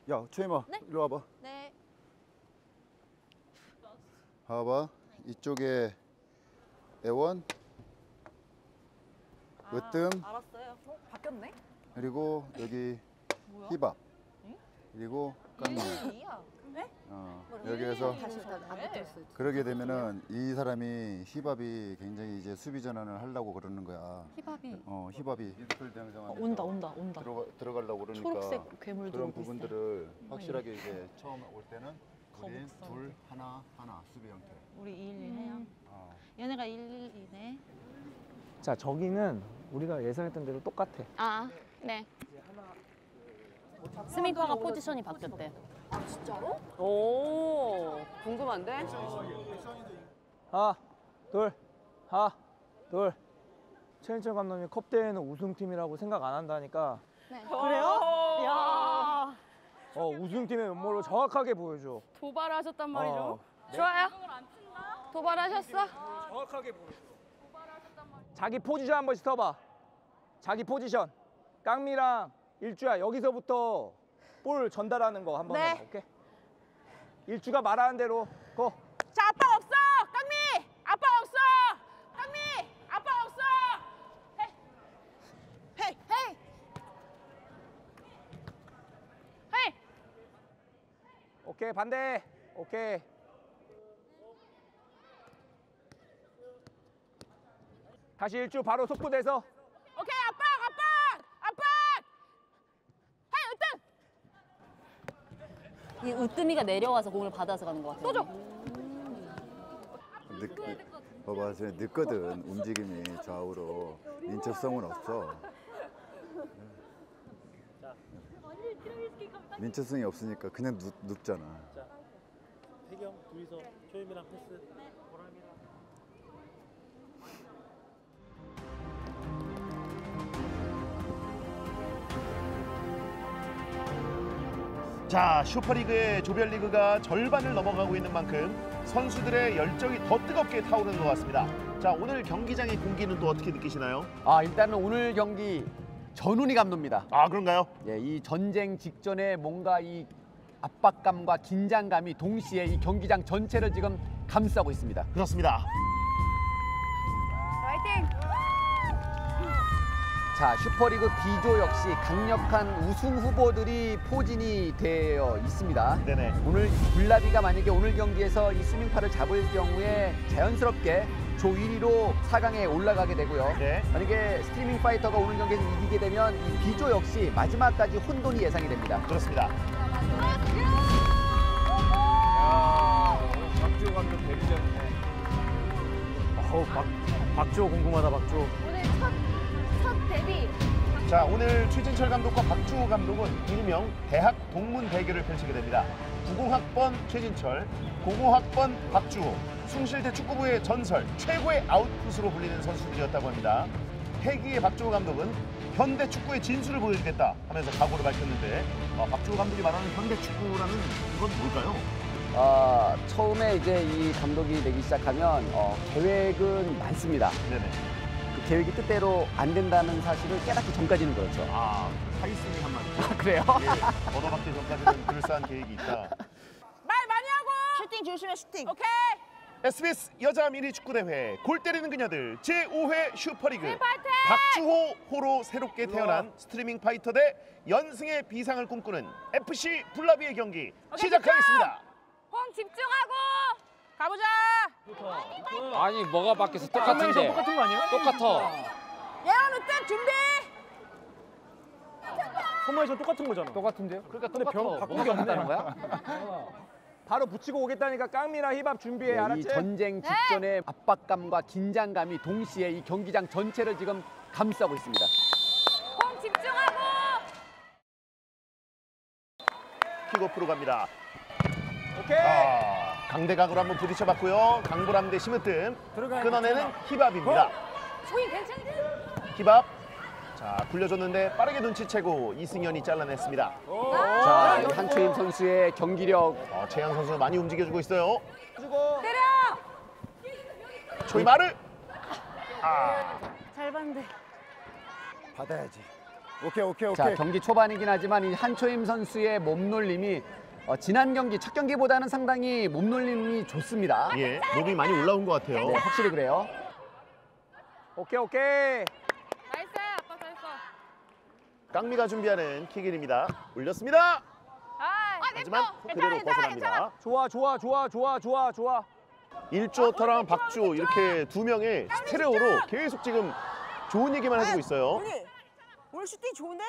야, 초임아, 네? 이리 와봐. 네. 봐봐. 이쪽에 애원, 으뜸, 알았어요. 바뀌었네? 그리고 여기 뭐야? 희밥, 그리고 깡미. 112야. 네? 여기에서 다시 안 붙었어요. 그러게 되면은 이 사람이 희밥이 굉장히 이제 수비 전환을 하려고 그러는 거야. 희밥이. 희밥이 미드필 대항상한테 온다. 들어가려고 그러니까 초록색 괴물들 그런 비슷해. 부분들을 확실하게 이제 처음 올 때는 우리 거북선. 둘 하나 수비 형태. 우리 212 해요. 얘네가 112네. 자, 저기는 우리가 예상했던 대로 똑같아. 아, 네. 스미파가 포지션이 바뀌었대. 아 진짜로? 오 궁금한데? 하나, 둘, 하나, 둘. 최인철 감독님 컵 대회는 우승팀이라고 생각 안 한다니까 그래요? 야 우승팀의 면모를 정확하게 보여줘. 도발하셨단 말이죠? 좋아요. 도발하셨어? 정확하게 보여줘. 자기 포지션 한 번씩 서봐. 자기 포지션. 깡미랑 일주야 여기서부터 볼 전달하는 거 한번 네. 해봐. 오케이? 일주가 말하는 대로 고. 자 아빠 없어! 깡미! 아빠 없어! 깡미! 아빠 없어! 헤이! 헤이! 헤이! 오케이 반대. 오케이. 다시 일주 바로 속도돼서. 오케이 아빠! 헤이 으뜸! 이 으뜸이가 내려와서 공을 받아서 가는 것 같아요. 또 줘! 봐봐, 저 늦거든. 움직임이 좌우로 민첩성은 없어. 민첩성이 없으니까 그냥 눕잖아. 자, 태경 둘이서 초임이랑 패스. 자, 슈퍼리그의 조별리그가 절반을 넘어가고 있는 만큼 선수들의 열정이 더 뜨겁게 타오르는 것 같습니다. 자, 오늘 경기장의 공기는 또 어떻게 느끼시나요? 일단은 오늘 경기 전훈이 감독입니다. 아, 그런가요? 예, 이 전쟁 직전에 뭔가 이 압박감과 긴장감이 동시에 이 경기장 전체를 지금 감싸고 있습니다. 그렇습니다. 화이팅! 자, 슈퍼리그 B조 역시 강력한 우승 후보들이 포진이 되어 있습니다. 네네. 오늘 불나비가 만약에 오늘 경기에서 이 스밍파를 잡을 경우에 자연스럽게 조 1위로 4강에 올라가게 되고요. 네. 만약에 스트리밍 파이터가 오늘 경기에서 이기게 되면 이 B조 역시 마지막까지 혼돈이 예상이 됩니다. 그렇습니다. 박주호 감독 데뷔 전이네. 박주호 궁금하다, 박주호. 오늘 첫 데뷔. 자, 오늘 최진철 감독과 박주호 감독은 일명 대학 동문 대결을 펼치게 됩니다. 90학번 최진철, 00학번 박주호, 숭실대 축구부의 전설, 최고의 아웃풋으로 불리는 선수들이었다고 합니다. 패기의 박주호 감독은 현대 축구의 진수를 보여주겠다 하면서 각오를 밝혔는데 박주호 감독이 말하는 현대 축구라는 건 뭘까요? 처음에 이제 이 감독이 되기 시작하면 계획은 많습니다. 네네. 그 계획이 뜻대로 안 된다는 사실을 깨닫기 전까지는 그렇죠. 사기꾼이 한마디죠. 그래요? 예, 얻어맞기 전까지는 그럴싸한 계획이 있다. 말 많이 하고! 슈팅 조심해, 슈팅. 오케이! SBS 여자 미니 축구대회 골 때리는 그녀들 제5회 슈퍼리그 파이팅! 박주호 호로 새롭게 태어난 스트리밍 파이터 대 연승의 비상을 꿈꾸는 FC 불나비의 경기 시작하겠습니다. 홈 집중하고! 가보자! 아니 뭐가 바뀌었어? 똑같은데. 똑같은 거 아니에요? 똑같아. 예언 으뜸 준비! 포메이션 똑같은 거잖아. 똑같은데요? 그러니까 근데 똑같아. 바꾼 게 없다는 거야? 바로 붙이고 오겠다니까 깡미랑 힙합 준비해, 이 알았지? 전쟁 직전의 압박감과 긴장감이 동시에 이 경기장 전체를 지금 감싸고 있습니다. 홈 집중하고! 킥오프로 갑니다. 오케이. 강대강으로 한번 부딪혀봤고요. 강보람 대 심으뜸. 들어가야 끊어내는 힙합입니다. 소희 괜찮지? 힙합. 자, 굴려줬는데 빠르게 눈치채고 이승현이 잘라냈습니다. 자, 이 한초임 선수의 경기력. 최양 선수 많이 움직여주고 있어요. 주고. 때려! 초이마르. 잘 봤는데. 받아야지. 오케이. 자, 경기 초반이긴 하지만 이 한초임 선수의 몸놀림이 지난 경기, 첫 경기보다는 상당히 몸놀림이 좋습니다. 예, 몸이 많이 올라온 것 같아요. 네, 확실히 그래요. 오케이. 나이스 아빠 잘했어. 깡미가 준비하는 킥인입니다. 올렸습니다. 하지만 그대로 벗어납니다. 좋아. 1조터랑 박주호 이렇게 두 명의 스테레오로 계속 지금 좋은 얘기만 해주고 있어요. 오늘 슈팅 좋은데?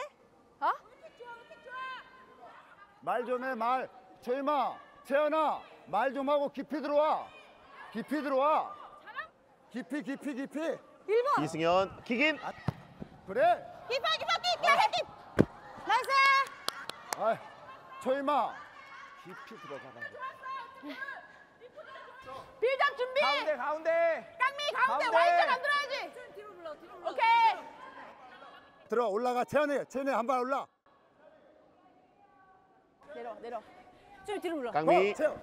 말 좀 해, 말. 조임아, 채연아, 말 좀 하고 깊이 들어와. 깊이. 이승현 킥인. 그래. 키퍼. 나이스. 아, 조임아, 깊이 들어가라. 빌드업 준비. 가운데. 깡미 가운데 가운데. 와이즈 만들어야지. 오케이. 들어, 올라가. 채연이 한 발 올라. 내려. 좀 뒤로 물러. 깡미 채연.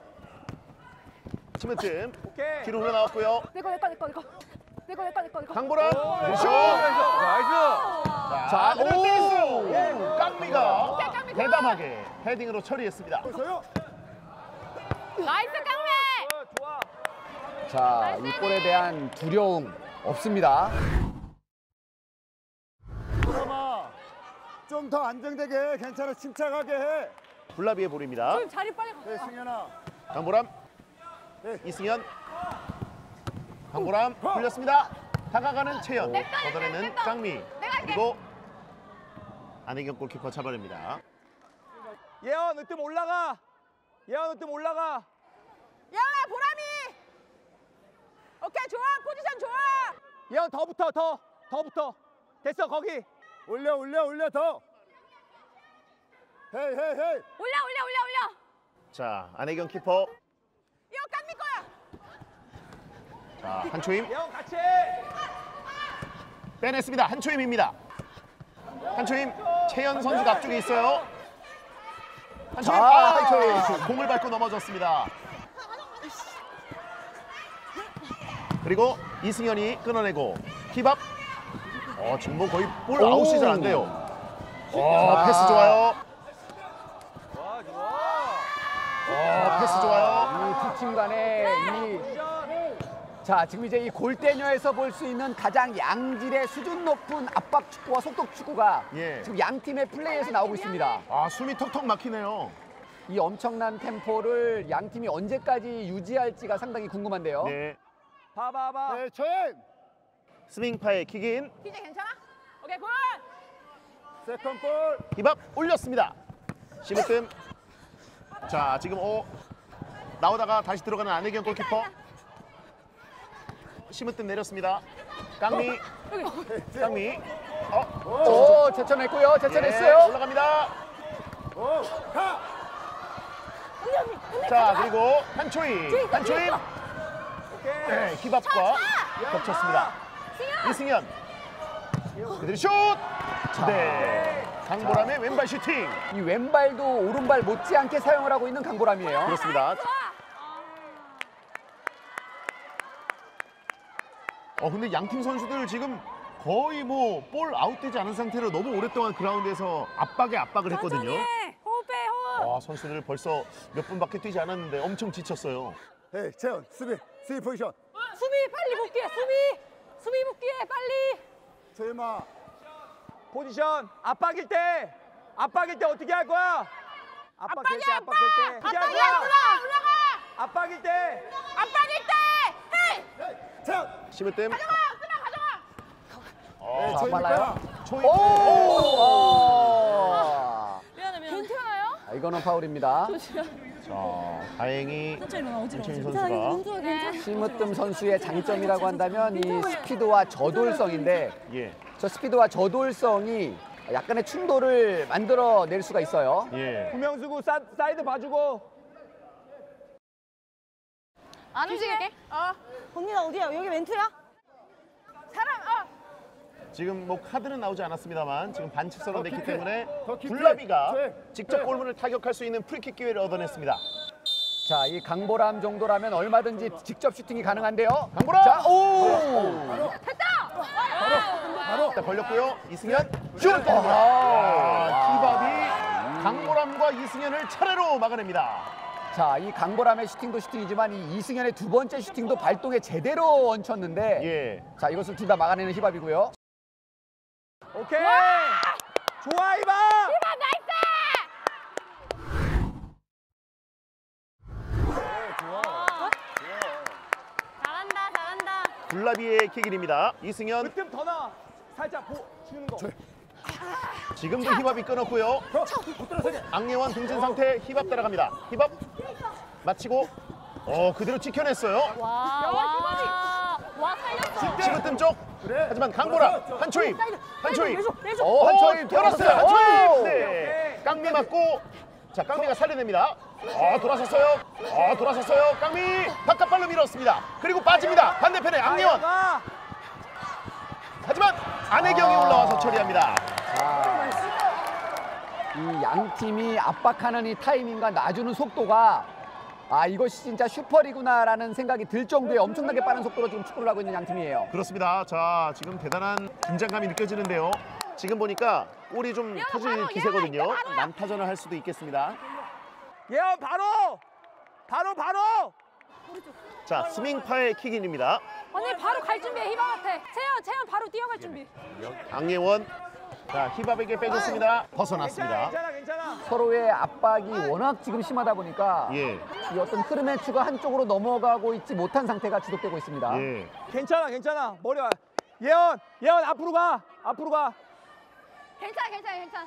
치문틈 오케이. 뒤로 흘러나왔고요. 내거. 강보람 슛. 나이스. 자, 오! 깡미가 대담하게 헤딩으로 처리했습니다. 보세요. 나이스 깡미. 좋아. 자, 이 골에 대한 두려움 없습니다. 조임아, 좀 더 안정되게 해. 괜찮아, 침착하게 해. 블라비의 볼입니다. 자리 빨리 가. 네, 승현아. 강보람 네. 이승현 강보람 풀렸습니다. 다가가는 채연 걷어내는 깡미 그리고 안혜경 골키퍼 잡아냅니다. 예언 으뜸 올라가. 야나 보람이. 오케이 좋아 포지션 좋아. 예언 더 붙어. 됐어 거기. 올려 더. 헤이. 올려. 자, 안혜경 키퍼. 이거 깡미 거야. 자, 한초임 예언 같이 해. 빼냈습니다. 한초임입니다. 한초임 채연 선수가 앞쪽에 있어요. 한초임 한초임 공을 밟고 넘어졌습니다. 그리고 이승현이 끊어내고 힙업. 지금 뭐 거의 볼 아웃이 잘 안 돼요. 패스 좋아요. 패스 좋아요. 이 두 팀 간의 자, 지금 이제 이 골대녀에서 볼 수 있는 가장 양질의 수준 높은 압박 축구와 속도 축구가 예. 지금 양 팀의 플레이에서 나오고 있습니다. 숨이 턱턱 막히네요. 이 엄청난 템포를 양 팀이 언제까지 유지할지가 상당히 궁금한데요. 네. 봐봐. 네, 조임. 스밍파의 킥인 티제 괜찮아? 오케이 굿. 세컨 볼. 힙업 올렸습니다. 시무뜸. 자, 지금 나오다가 다시 들어가는 안혜경 골키퍼. 시무뜸 내렸습니다. 깡미. 오, 제쳐냈고요. 제쳐냈어요. 올라갑니다. 오, 가. 자, 그리고 한초임. 네, 힙업과 겹쳤습니다. 이승현. 그대로 슛. 네. 강보람의 왼발 슈팅. 이 왼발도 오른발 못지않게 사용을 하고 있는 강보람이에요. 그렇습니다. 근데 양팀 선수들 지금 거의 뭐 볼 아웃되지 않은 상태로 너무 오랫동안 그라운드에서 압박을 했거든요. 호흡해 호흡. 선수들 벌써 몇 분밖에 뛰지 않았는데 엄청 지쳤어요. 헤이, 채연. 수비 포지션. 수비 빨리 복귀해 수비 복귀해 빨리. 조임아. 포지션 압박일 때 어떻게 할 거야? 압박일 때 어떻게 할 거야? 올라가. 압박일 때. 헤이. 채연. 시무뜸. 가져가. 네, 자, 조임 빨라요. 거야. 초임. 미안해. 괜찮아요? 이거는 파울입니다. 다행히 한채민 선수가 심으뜸 선수의 장점이라고 한다면 이 스피드와 저돌성인데 예. 저 스피드와 저돌성이 약간의 충돌을 만들어낼 수가 있어요. 예. 구명수구 사이드 봐주고. 안 움직일게. 언니 나 어디야? 여기 멘트야? 지금 뭐 카드는 나오지 않았습니다만 지금 반칙선언 됐기 깊이. 때문에 더 깊이. 블라비가 네. 직접 네. 골문을 타격할 수 있는 프리킥 기회를 얻어냈습니다. 자, 이 강보람 정도라면 얼마든지 직접 슈팅이 가능한데요. 강보람! 자, 오! 바로. 일단 걸렸고요. 이승현 슛! 히밥이 강보람과 이승현을 차례로 막아냅니다. 자, 이 강보람의 슈팅도 슈팅이지만 이 이승현의 두 번째 슈팅도 발동에 제대로 얹혔는데 예. 자, 이것을 둘 다 막아내는 히밥이고요. 오케이. 좋아 이봐. 잘한다, 잘한다. 굴라비의 킥일입니다. 이승현 으뜸 더 나. 살짝 주는 거. 지금도 히밥이 끊었고요. 앙예원 등진 상태 히밥 따라갑니다. 히밥 마치고 그대로 찍혀냈어요. 와, 살렸어. 시그뜸 쪽. 하지만 강보람 한초임. 한초임. 내줘. 한초임 돌았어요. 돌았어요. 한초임. 네. 깡미 맞고 자 깡미가 살려냅니다. 돌아섰어요. 돌아섰어요. 깡미 바깥발로 밀었습니다. 그리고 빠집니다. 반대편에 앙예원. 하지만 안혜경이 올라와서 처리합니다. 이 양 팀이 압박하는 이 타이밍과 놔주는 속도가 이것이 진짜 슈퍼리구나라는 생각이 들 정도의 엄청나게 빠른 속도로 지금 축구를 하고 있는 양 팀이에요. 그렇습니다. 자 지금 대단한 긴장감이 느껴지는데요. 지금 보니까 골이 좀 터질 기세거든요. 난타전을 할 수도 있겠습니다. 예언 바로. 자 스밍파의 킥인입니다. 언니 바로 갈 준비해, 희망한테. 채연 바로 뛰어갈 준비. 앙예원 자 히밥에게 빼줬습니다. 벗어났습니다. 괜찮아. 서로의 압박이 워낙 지금 심하다 보니까 예. 이 어떤 흐름의 추가 한쪽으로 넘어가고 있지 못한 상태가 지속되고 있습니다. 예. 괜찮아. 머리 와. 예언 앞으로 가. 괜찮아.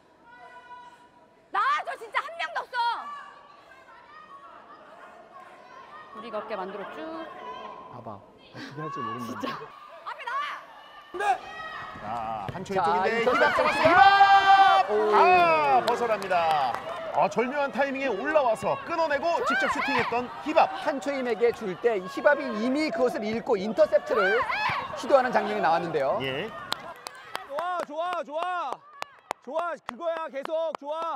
나와줘, 진짜 한 명도 없어. 우리가 없게 만들었죠. 봐봐. 어떻게 할지 모른다. 앞에 나와. 자 한초이 자, 쪽인데 인터셉트 히밥 잡았어요. 히밥! 히밥! 벗어납니다. 절묘한 타이밍에 올라와서 끊어내고 직접 슈팅했던 히밥. 한초임에게 줄 때 히밥이 이미 그것을 읽고 인터셉트를 시도하는 장면이 나왔는데요. 예. 좋아. 그거야 계속 좋아.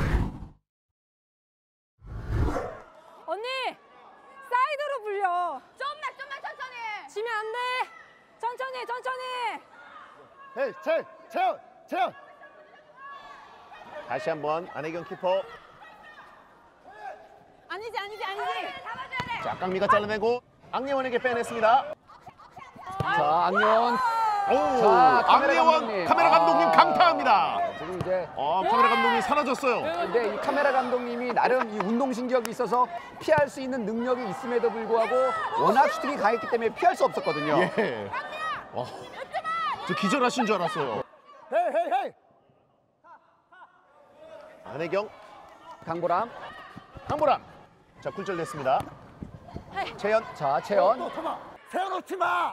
언니, 사이드로 불려. 좀만 천천히. 지면 안 돼. 천천히. 헤이, 채연. 다시 한번 안혜경 키퍼. 아니지. 잡아줘야 돼. 자 깡미가 잘라내고 앙예원에게 빼냈습니다. 자, 앙예원. 자, 카메라 앙예원 감독님. 카메라 감독님 감탄합니다. 지금 이제 카메라 감독이 사라졌어요. 근데 이 카메라 감독님이 나름 이 운동신경이 있어서 피할 수 있는 능력이 있음에도 불구하고 워낙 슈팅이 강했기 때문에 피할 수 없었거든요. 예. 저 기절하신 줄 알았어요. 헤이. 안혜경, 강보람. 강보람. 자 굴절됐습니다. 채연, 자, 채연. 또 세워놓지 마.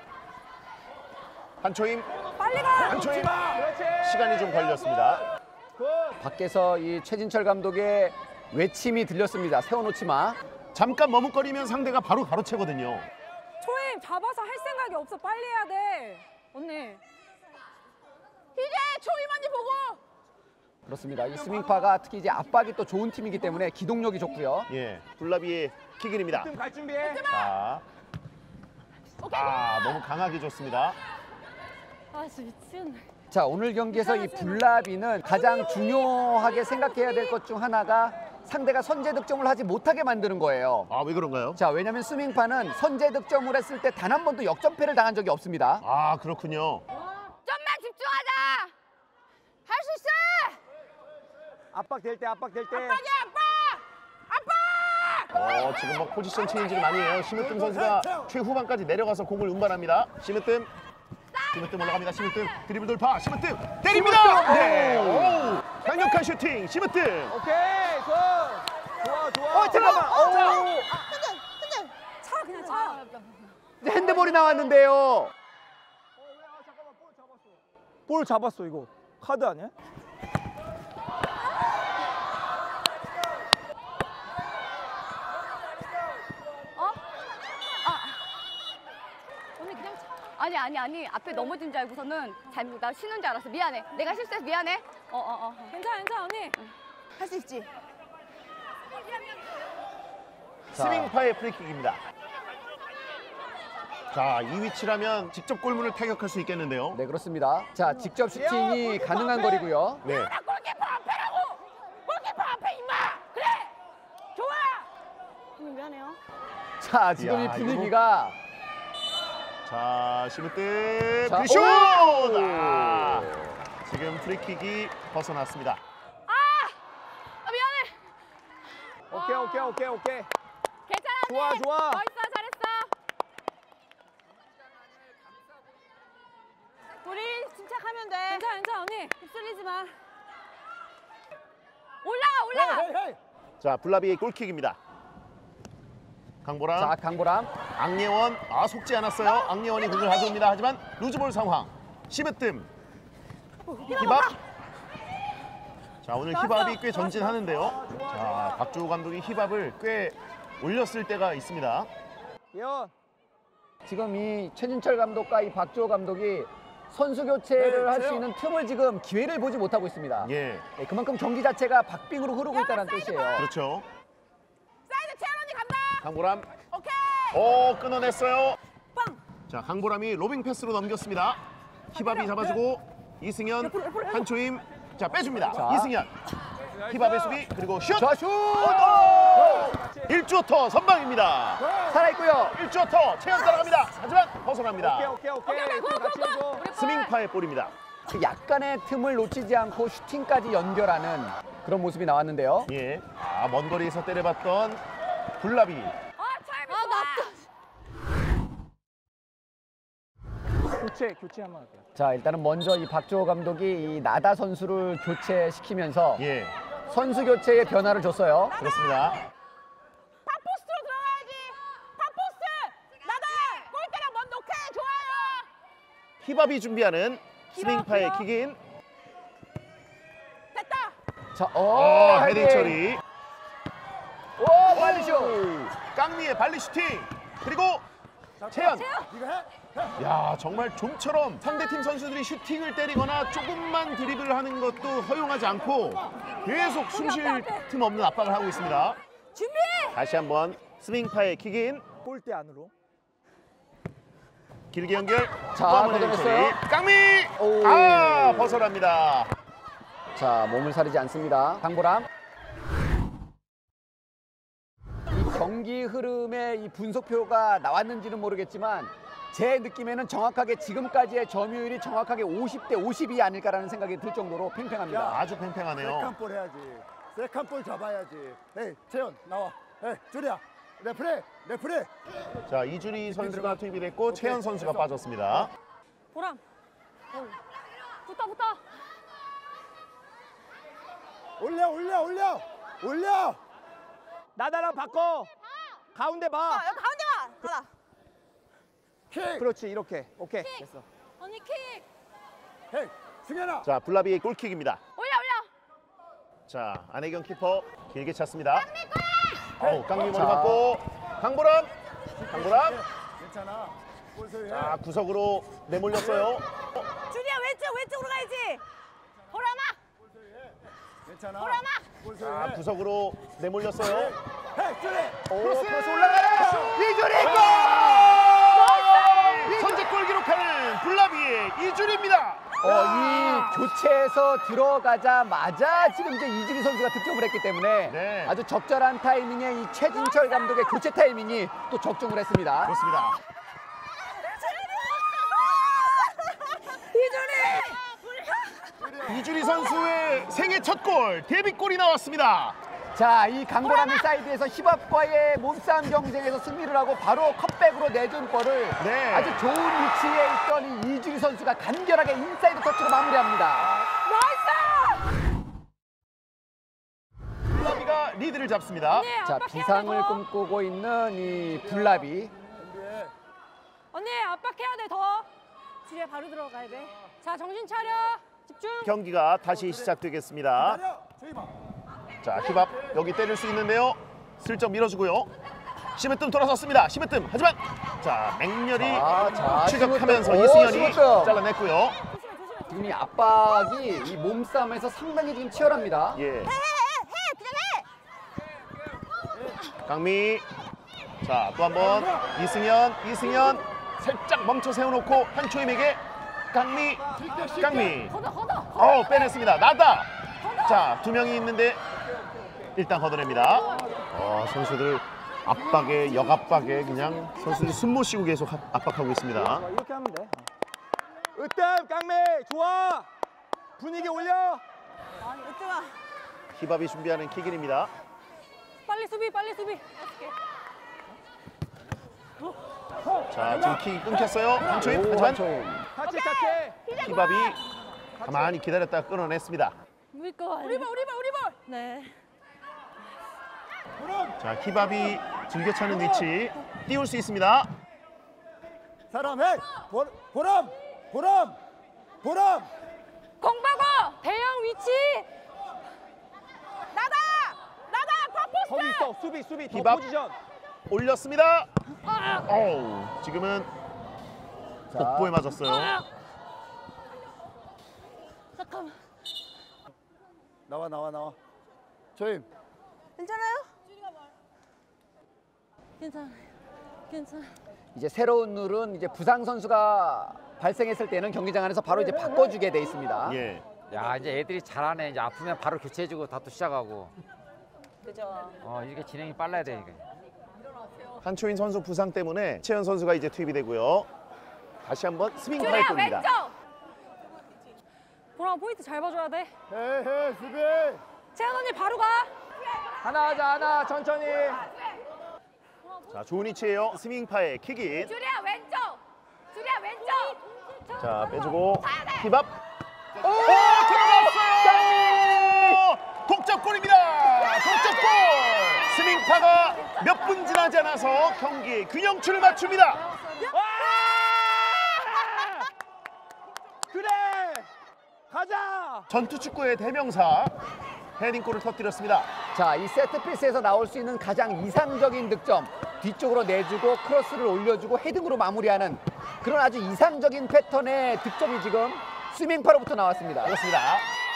한초임, 빨리 가. 한초임. 시간이 좀 걸렸습니다. 밖에서 이 최진철 감독의 외침이 들렸습니다. 세워놓지 마. 잠깐 머뭇거리면 상대가 바로 가로채거든요. 초임 잡아서 할 생각이 없어. 빨리 해야 돼. 언니. 이제 초임 언니 보고. 그렇습니다. 이 스밍파가 특히 이제 압박이 또 좋은 팀이기 때문에 기동력이 좋고요. 예, 굴라비의 킥인입니다. 갈 준비해. 자, 너무 강하게 줬습니다. 진짜 미치겠네. 자, 오늘 경기에서 이 블라비는 가장 중요하게 생각해야 될 것 중 하나가 상대가 선제 득점을 하지 못하게 만드는 거예요. 왜 그런가요? 자, 왜냐면 스밍파는 선제 득점을 했을 때 단 한 번도 역전패를 당한 적이 없습니다. 그렇군요. 좀만 집중하자. 할 수 있어. 압박 될 때. 지금 막 포지션 체인지를 많이 해요. 심으뜸 선수가 최후반까지 내려가서 공을 운반합니다. 심으뜸 올라갑니다. 심으뜸 드리블 돌파. 심으뜸 때립니다. 네. 오, 강력한 슈팅. 심으뜸. 오케이. 좋아. 잠깐만. 차 그냥 차. 핸드볼이 나왔는데요. 볼 잡았어 이거. 카드 아니야? 언니 그냥 차. 아니 앞에 넘어진 줄 알고서는 나 쉬는 줄 알았어. 미안해. 내가 실수해서 미안해. 괜찮아 언니. 할 수 있지. 스밍파의 프리킥입니다. 자, 이 위치라면 직접 골문을 타격할 수 있겠는데요. 네, 그렇습니다. 자, 직접 슈팅이 가능한 거리고요. 네. 골키퍼 앞에라고! 골키퍼 앞에 임마! 그래! 좋아! 미안해요. 자, 지금 이 이야, 분위기가 자, 시무뜸 자, 그 슛! 오! 아, 지금 프리킥이 벗어났습니다. 아 미안해. 오케이. 괜찮아. 좋아, 언니. 좋아. 멋있어, 잘했어. 우리 침착하면 돼. 괜찮아 언니. 휩쓸리지 마. 올라가. 자, 블라비의 골킥입니다. 강보람, 자, 강보람. 앙예원, 속지 않았어요. 앙예원이 공을 가져옵니다. 하지만 루즈볼 상황. 시무뜸, 히밥. 자, 오늘 히밥이 꽤 전진하는데요. 자, 박주호 감독이 히밥을 꽤 올렸을 때가 있습니다. 예원. 지금 이 최진철 감독과 이 박주호 감독이 선수 교체를 할 수 있는 틈을 지금 기회를 보지 못하고 있습니다. 예, 네, 그만큼 경기 자체가 박빙으로 흐르고 있다는 뜻이에요. 그렇죠. 사이드 채연 언니 간다. 강보람, 오케이. 끊어냈어요. 빵. 자, 강보람이 로빙 패스로 넘겼습니다. 히밥이 잡아주고 이승현, 한초임. 자, 빼줍니다. 자. 이승현, 히밥의 수비 그리고 슛. 자, 슛! 1주어터 선방입니다. 살아있고요. 1주어터 채연 따라갑니다. 하지만 벗어납니다. 오케이. 같이 해줘. 스밍파의 볼입니다. 약간의 틈을 놓치지 않고 슈팅까지 연결하는 그런 모습이 나왔는데요. 예, 먼 거리에서 때려봤던 블라비. 교체 한번 할게요. 자, 일단은 먼저 이 박주호 감독이 이 나다 선수를 교체시키면서 예, 선수 교체에 변화를 줬어요. 그렇습니다. 팝포스트로 들어가야지. 팝포스트. 나다. 골대랑 먼 놓게. 좋아요. 히밥이 준비하는 스밍파의 킥인. 됐다. 자, 헤딩 처리. 오, 발리쇼. 깡미의 발리 슈팅. 그리고 채연. 야, 정말 좀처럼 상대팀 선수들이 슈팅을 때리거나 조금만 드리블을 하는 것도 허용하지 않고 계속 숨쉴 틈 없는 압박을 하고 있습니다. 준비. 다시 한번 스밍파의 킥인. 골대 안으로. 길게 연결. 자, 또 한번 헤딩 처리. 걷어냈어요. 깡미. 오. 벗어납니다. 자, 몸을 사리지 않습니다. 강보람. 이 경기 흐름의 이 분석표가 나왔는지는 모르겠지만 제 느낌에는 정확하게 지금까지의 점유율이 정확하게 50대 50이 아닐까라는 생각이 들 정도로 팽팽합니다. 아주 팽팽하네요. 세컨볼 해야지. 세컨볼 잡아야지. 에이, 채연 나와. 에이, 주리야. 레프리. 자, 이주리 선수가 투입이 됐고 채연 선수가 빠졌습니다. 보람. 붙어. 올려. 나다랑 바꿔. 가운데 봐. 여기 가운데 와. 가라. 킥. 그렇지, 이렇게. 오케이. 됐어. 언니 킥. 헤이, 승현아. 자, 블라비의 골킥입니다. 올려. 자, 안혜경 키퍼 길게 찼습니다. 깡미 머리 맞고 강보람. 괜찮아. 골 소유해. 자, 구석으로 내몰렸어요. 준이야 왼쪽으로 가야지. 보람아. 괜찮아. 보람아. 골 자, 소유해. 구석으로 내몰렸어요. 헤이, 주리. 크로스 올라가요. 이주리 골! 선제골 기록하는 블라비의 이주리입니다. 이 교체에서 들어가자마자 지금 이제 이주리 선수가 득점을 했기 때문에 네. 아주 적절한 타이밍에 이 최진철 감독의 교체 타이밍이 또 적중을 했습니다. 그렇습니다. 이주리 선수의 생애 첫 골, 데뷔골이 나왔습니다. 자, 이 강보람이 사이드에서 힙합과의 몸싸움 경쟁에서 승리를 하고 바로 컵백으로 내준 볼을 네. 아주 좋은 위치에 있던 이 이주리 선수가 간결하게 인사이드 터치로 마무리합니다. 블라비가 리드를 잡습니다. 자, 비상을 꿈꾸고 있는 이 블라비. 언니 압박해야 돼 더. 지뢰 바로 들어가야 돼. 자 정신 차려. 집중. 경기가 다시 시작되겠습니다. 자, 힙합 여기 때릴 수 있는데요. 슬쩍 밀어주고요. 시메뜸 돌아섰습니다. 시메뜸 하지만 자, 맹렬히 자, 추격하면서 시메뜸. 이승현이 시메뜸. 잘라냈고요. 지금 이 압박이 이 몸싸움에서 상당히 지금 치열합니다. 예. 강미. 자, 또 한 번 이승현 살짝 멈춰 세워놓고 한초임에게 깡미. 빼냈습니다. 나다. 자, 2명이 있는데 일단 걷어냅니다. 선수들 압박에 역압박에 그냥 선수들이 숨 못 쉬고 계속 압박하고 있습니다. 이렇게 하면 돼. 으뜸 깡미 좋아. 분위기 올려. 아니 으뜸아. 히밥이 준비하는 킥인입니다. 빨리 수비. 자, 지금 킥이 끊겼어요. 한초임. 하지만 같이 시작해. 히밥이 가만히 기다렸다가 끊어냈습니다. 우리 거. 우리 볼. 네. 자, 히밥이 즐겨차는 위치 띄울 수 있습니다. 사람 해. 보람. 공보고 대형 위치. 나다. 거기 있어. 수비 더 히밥. 포지션. 올렸습니다. 지금은 복부에 맞았어요. 잠깐만. 나와. 조임. 괜찮아요? 괜찮아. 이제 새로운 룰은 이제 부상 선수가 발생했을 때는 경기장 안에서 바로 이제 바꿔주게 돼 있습니다. 예. 야 이제 애들이 잘하네. 이제 아프면 바로 교체해주고 다 또 시작하고. 그죠. 이렇게 진행이 빨라야 돼 이게. 한초인 선수 부상 때문에 채연 선수가 이제 투입이 되고요. 다시 한번 스윙 주리야 파이트입니다. 왼쪽. 보람 포인트 잘 봐줘야 돼. 해 수비. 채연 언니 바로 가. 하나 하자 천천히. 자, 좋은 위치예요. 스윙파의 킥인. 주리야 왼쪽. 자, 빼주고 힙업. 네. 들어갔어요. 독점골입니다. 독점골. 스윙파가 몇 분 지나지 않아서 경기의 균형추를 맞춥니다. 그래. 가자. 전투 축구의 대명사 헤딩골을 터뜨렸습니다. 자, 이 세트피스에서 나올 수 있는 가장 이상적인 득점. 뒤쪽으로 내주고 크로스를 올려주고 헤딩으로 마무리하는 그런 아주 이상적인 패턴의 득점이 지금 스밍파로부터 나왔습니다. 그렇습니다.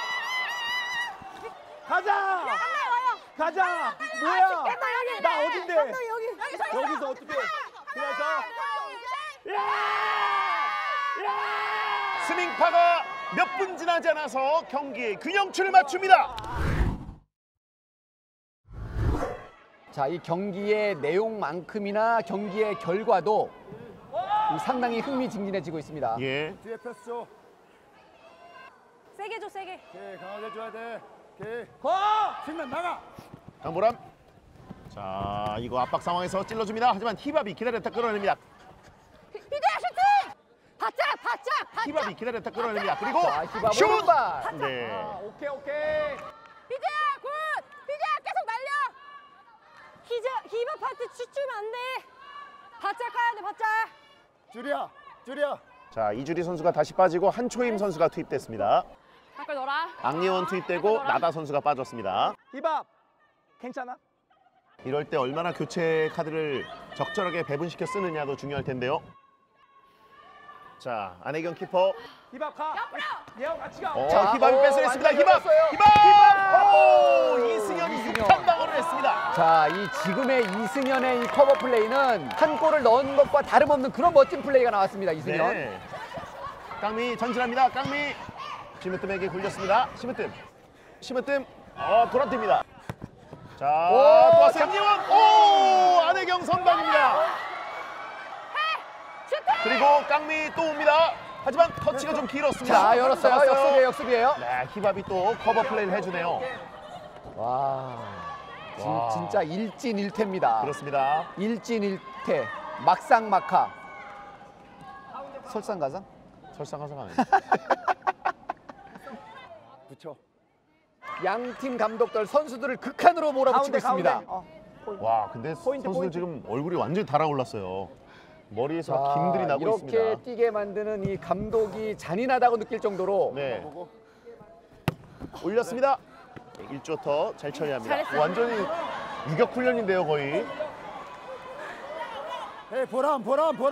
가자. 뭐야? 나 어딘데? 여기서 어떻게? 그래서 스윙파가 몇 분 지나지 않아서 경기의 균형추를 맞춥니다. 자, 이 경기의 내용만큼이나 경기의 결과도 상당히 흥미진진해지고 있습니다. 예. 뒤에 패스 줘. 세게 줘 세게. 오케이, 강하게 줘야 돼. 오케이. 거. 측면 나가. 강보람. 자, 이거 압박 상황에서 찔러줍니다. 하지만 히밥이 기다렸다 끌어냅니다. 희재야 슈팅. 바짝. 히밥이 기다렸다 끌어냅니다. 그리고 자, 히밥은 슛! 왼발. 네. 오케이. 희재야 굿. 희재야 계속 날려. 희바 파트 슛주면 안 돼. 바짝 가야 돼 바짝. 주리야. 자, 이주리 선수가 다시 빠지고 한초임 선수가 투입됐습니다. 바깥 놀아. 악예원 투입되고 나다 선수가 빠졌습니다. 히밥. 괜찮아? 이럴 때 얼마나 교체 카드를 적절하게 배분시켜 쓰느냐도 중요할 텐데요. 자, 안혜경 키퍼. 히밥 가. 얘랑 같이 가. 자, 히밥이 뺏어냈습니다. 완전히 히밥! 열었어요. 히밥! 이승현이 이승현. 급한 방어를 했습니다. 자, 이 지금의 이승현의 이 커버 플레이는 한 골을 넣은 것과 다름없는 그런 멋진 플레이가 나왔습니다. 이승현. 네. 깡미 전진합니다. 깡미. 심으뜸에게 굴렸습니다. 심으뜸. 돌아듭니다. 자, 또 왔어요. 강예원. 안혜경 선방입니다. 그리고 깡미 또 옵니다. 하지만 터치가 좀 길었습니다. 자, 열었어요. 잡았어요. 역습이에요. 네, 히밥이 또 커버 플레이를 해주네요. 와, 와. 진짜 일진일퇴입니다. 그렇습니다. 일진일퇴, 막상막하. 설상가상? 설상가상 아니에요. 붙여. 양팀 감독들 선수들을 극한으로 몰아붙이고 있습니다. 와, 근데 선수들 지금 얼굴이 완전히 달아올랐어요. 머리에서 막 김들이 나고 이렇게 있습니다. 뛰게 만드는 이 감독이 잔인하다고 느낄 정도로 네. 올렸습니다. 1조터 잘 처리합니다. 잘했어요. 완전히 유격 훈련인데요, 거의. 헤이, 보람.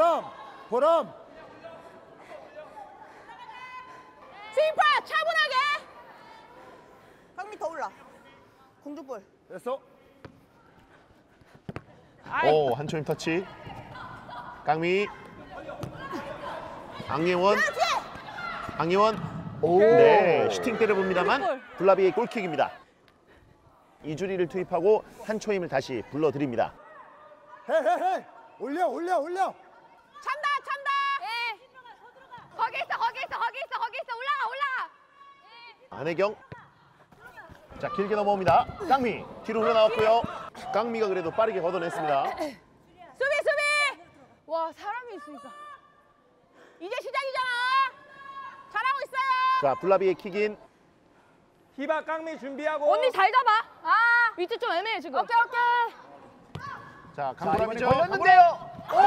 스윙파 차분하게. 강미 더 올라. 공중볼. 됐어. 한초임 터치. 깡미. 악예원. 악예원. 오. 네, 슈팅 때려봅니다만 블라비의 골킥입니다. 이주리를 투입하고 한초임을 다시 불러드립니다. 헤헤헤 올려 올려 올려. 찬다 찬다. 예. 거기 있어 올라가. 안혜경. 자, 길게 넘어옵니다. 깡미 뒤로 흘러나왔고요. 깡미가 그래도 빠르게 걷어냈습니다. 수비. 와 사람이 있으니까. 이제 시작이잖아. 잘하고 있어요. 자, 블라비의 킥인. 히바 깡미 준비하고. 언니 잘 잡아. 아 위치 좀 애매해 지금. 오케이. 자, 자, 이번에 강도람이죠. 걸렸는데요.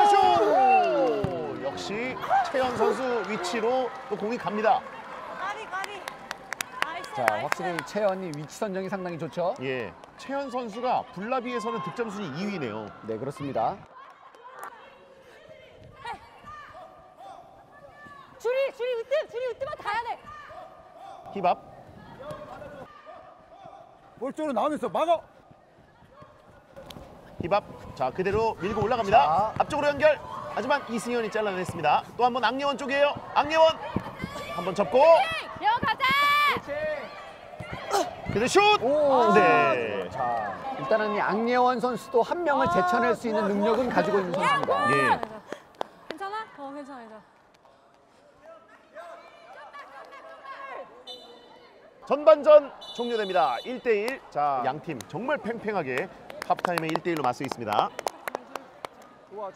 오! 역시 채연 선수 위치로 또 공이 갑니다. 자, 확실히 채연이 위치 선정이 상당히 좋죠. 예, 채연 선수가 블라비에서는 득점 순위 2위네요. 네, 그렇습니다. 줄이 으뜸만 다 해야 돼. 힙합. 볼 쪽으로 나오면서 막어. 힙합. 자, 그대로 밀고 올라갑니다. 자. 앞쪽으로 연결. 하지만 이승현이 잘라냈습니다. 또 한 번 악예원 쪽이에요. 악예원. 한번 접고. 영 가자. 그대로 슛. 오. 네. 자, 일단은 이 악예원 선수도 한 명을 제쳐낼 수 있는 능력은 가지고 있는 선수입니다. 예. 괜찮아? 괜찮아. 전반전 종료됩니다. 1대1. 자, 양팀 정말 팽팽하게 하프타임에 1대1로 맞서 있습니다. 좋아.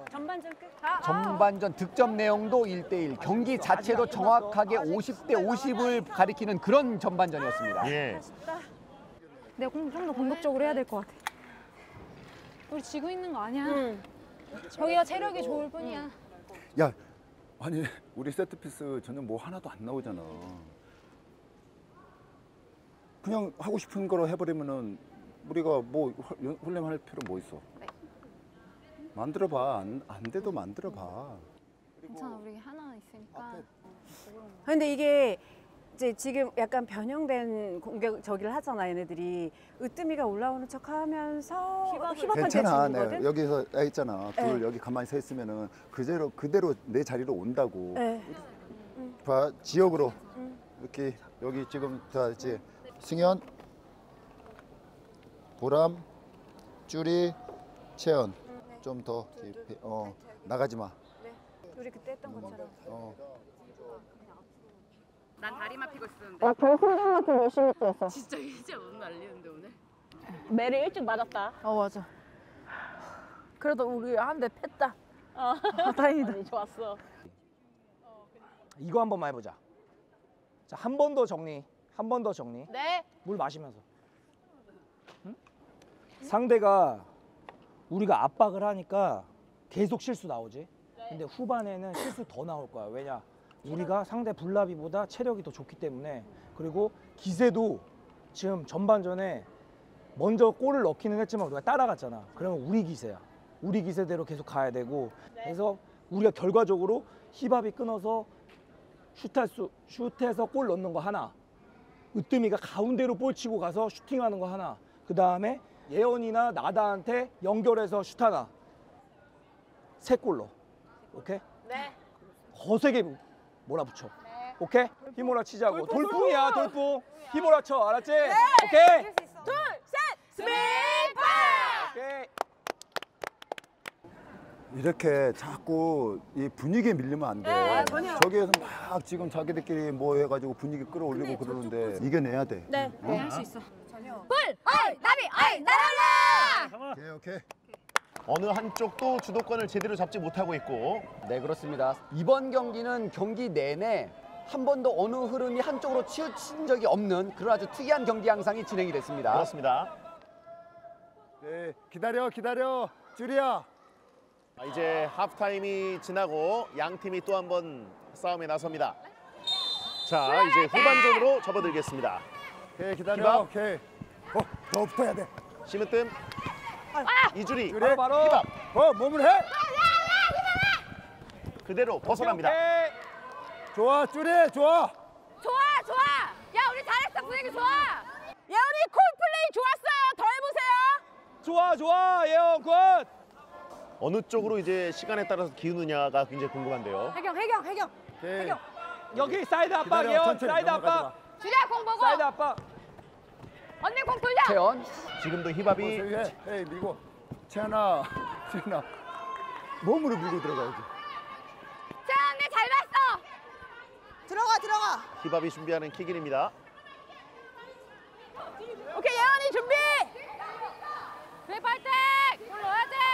전반전 득점 내용도 1대1, 경기 자체도 정확하게 50대 50을 가리키는 그런 전반전이었습니다. 예. 내가 좀 더 공격적으로 해야 될 것 같아. 우리 지고 있는 거 아니야. 저기가 체력이 좋을 뿐이야. 야, 아니 우리 세트피스 전혀 뭐 하나도 안 나오잖아. 그냥 하고 싶은 거로 해버리면은 우리가 뭐 훈련할 필요 뭐 있어? 만들어봐. 안 돼도 만들어봐. 괜찮아, 우리 하나 있으니까. 근데 이게 이제 지금 약간 변형된 공격 저기를 하잖아, 얘네들이. 으뜸이가 올라오는 척하면서 힙합한테 괜찮아. 주는 거거든. 내가 여기서 있잖아. 둘 네. 여기 가만히 서 있으면은 그대로 내 자리로 온다고. 네. 봐, 지역으로 이렇게 여기 지금 다 있지. 승현, 보람, 쭈리, 채연. 좀 더 깊이. 나가지 마. 우리 그때 했던 것처럼. 난 다리만 피고 있었는데. 나 결승전 같은 열심히 뛰었어. 진짜 오늘 난리는데 오늘. 매를 일찍 맞았다. 맞아. 그래도 우리 한 대 팼다. 다행이다. 좋았어. 이거 한 번만 해보자. 자, 한 번 더 정리. 한 번 더 정리. 네. 물 마시면서. 응? 상대가 우리가 압박을 하니까 계속 실수 나오지. 근데 후반에는 실수 더 나올 거야. 왜냐? 우리가 상대 블라비보다 체력이 더 좋기 때문에. 그리고 기세도 지금 전반전에 먼저 골을 넣기는 했지만 우리가 따라갔잖아. 그러면 우리 기세야. 우리 기세대로 계속 가야 되고. 그래서 우리가 결과적으로 힙합이 끊어서 슛해서 골 넣는 거 하나. 으뜸이가 가운데로 볼 치고 가서 슈팅하는 거 하나. 그 다음에 예언이나 나다한테 연결해서 슛 하나. 3골로. 오케이? 네. 거세게 몰아붙여. 오케이? 힘몰아 치자고. 돌풍이야, 돌풍. 힘몰아 쳐. 알았지? 오케이? 둘, 셋, 스피드! 오케이. 이렇게 자꾸 이 분위기에 밀리면 안 돼. 저기에서 막 지금 자기들끼리 뭐 해가지고 분위기 끌어올리고 그러는데 이겨내야 돼. 네, 어? 할 수 있어. 불! 어이! 나비! 어이! 날아올라! 오케이. 어느 한쪽도 주도권을 제대로 잡지 못하고 있고. 네, 그렇습니다. 이번 경기는 경기 내내 한 번도 어느 흐름이 한쪽으로 치우친 적이 없는 그런 아주 특이한 경기 양상이 진행이 됐습니다. 그렇습니다. 네, 기다려 쭈리야. 이제 하프타임이 지나고 양 팀이 또 한 번 싸움에 나섭니다. 자, 이제 후반전으로 접어들겠습니다. 오케이, 기다려. 힙합. 오케이. 더 붙어야 돼. 심으뜸. 이주리. 쭈리. 바로. 힙합. 몸을 해. 그대로 벗어납니다. 오케이. 좋아, 쭈리, 좋아. 좋아! 야, 우리 잘했어. 분위기 좋아! 야, 우리 콜플레이 좋았어요. 더 해보세요. 좋아, 예언 굿. 어느 쪽으로 이제 시간에 따라서 기우느냐가 굉장히 궁금한데요. 혜경. 오케이. 여기 사이드 압박, 기다려, 예원. 천천히 사이드 넘어가지 압박. 주리야 공 보고. 사이드 압박. 언니 공 돌려. 채연. 지금도 마. 힙합이 헤이 밀고. 채연아. 몸으로 밀고 들어가야지. 채연 언니 잘 봤어. 들어가. 힙합이 준비하는 킥인입니다. 오케이 예원이 준비. 네 발등. 골 넣어야 돼.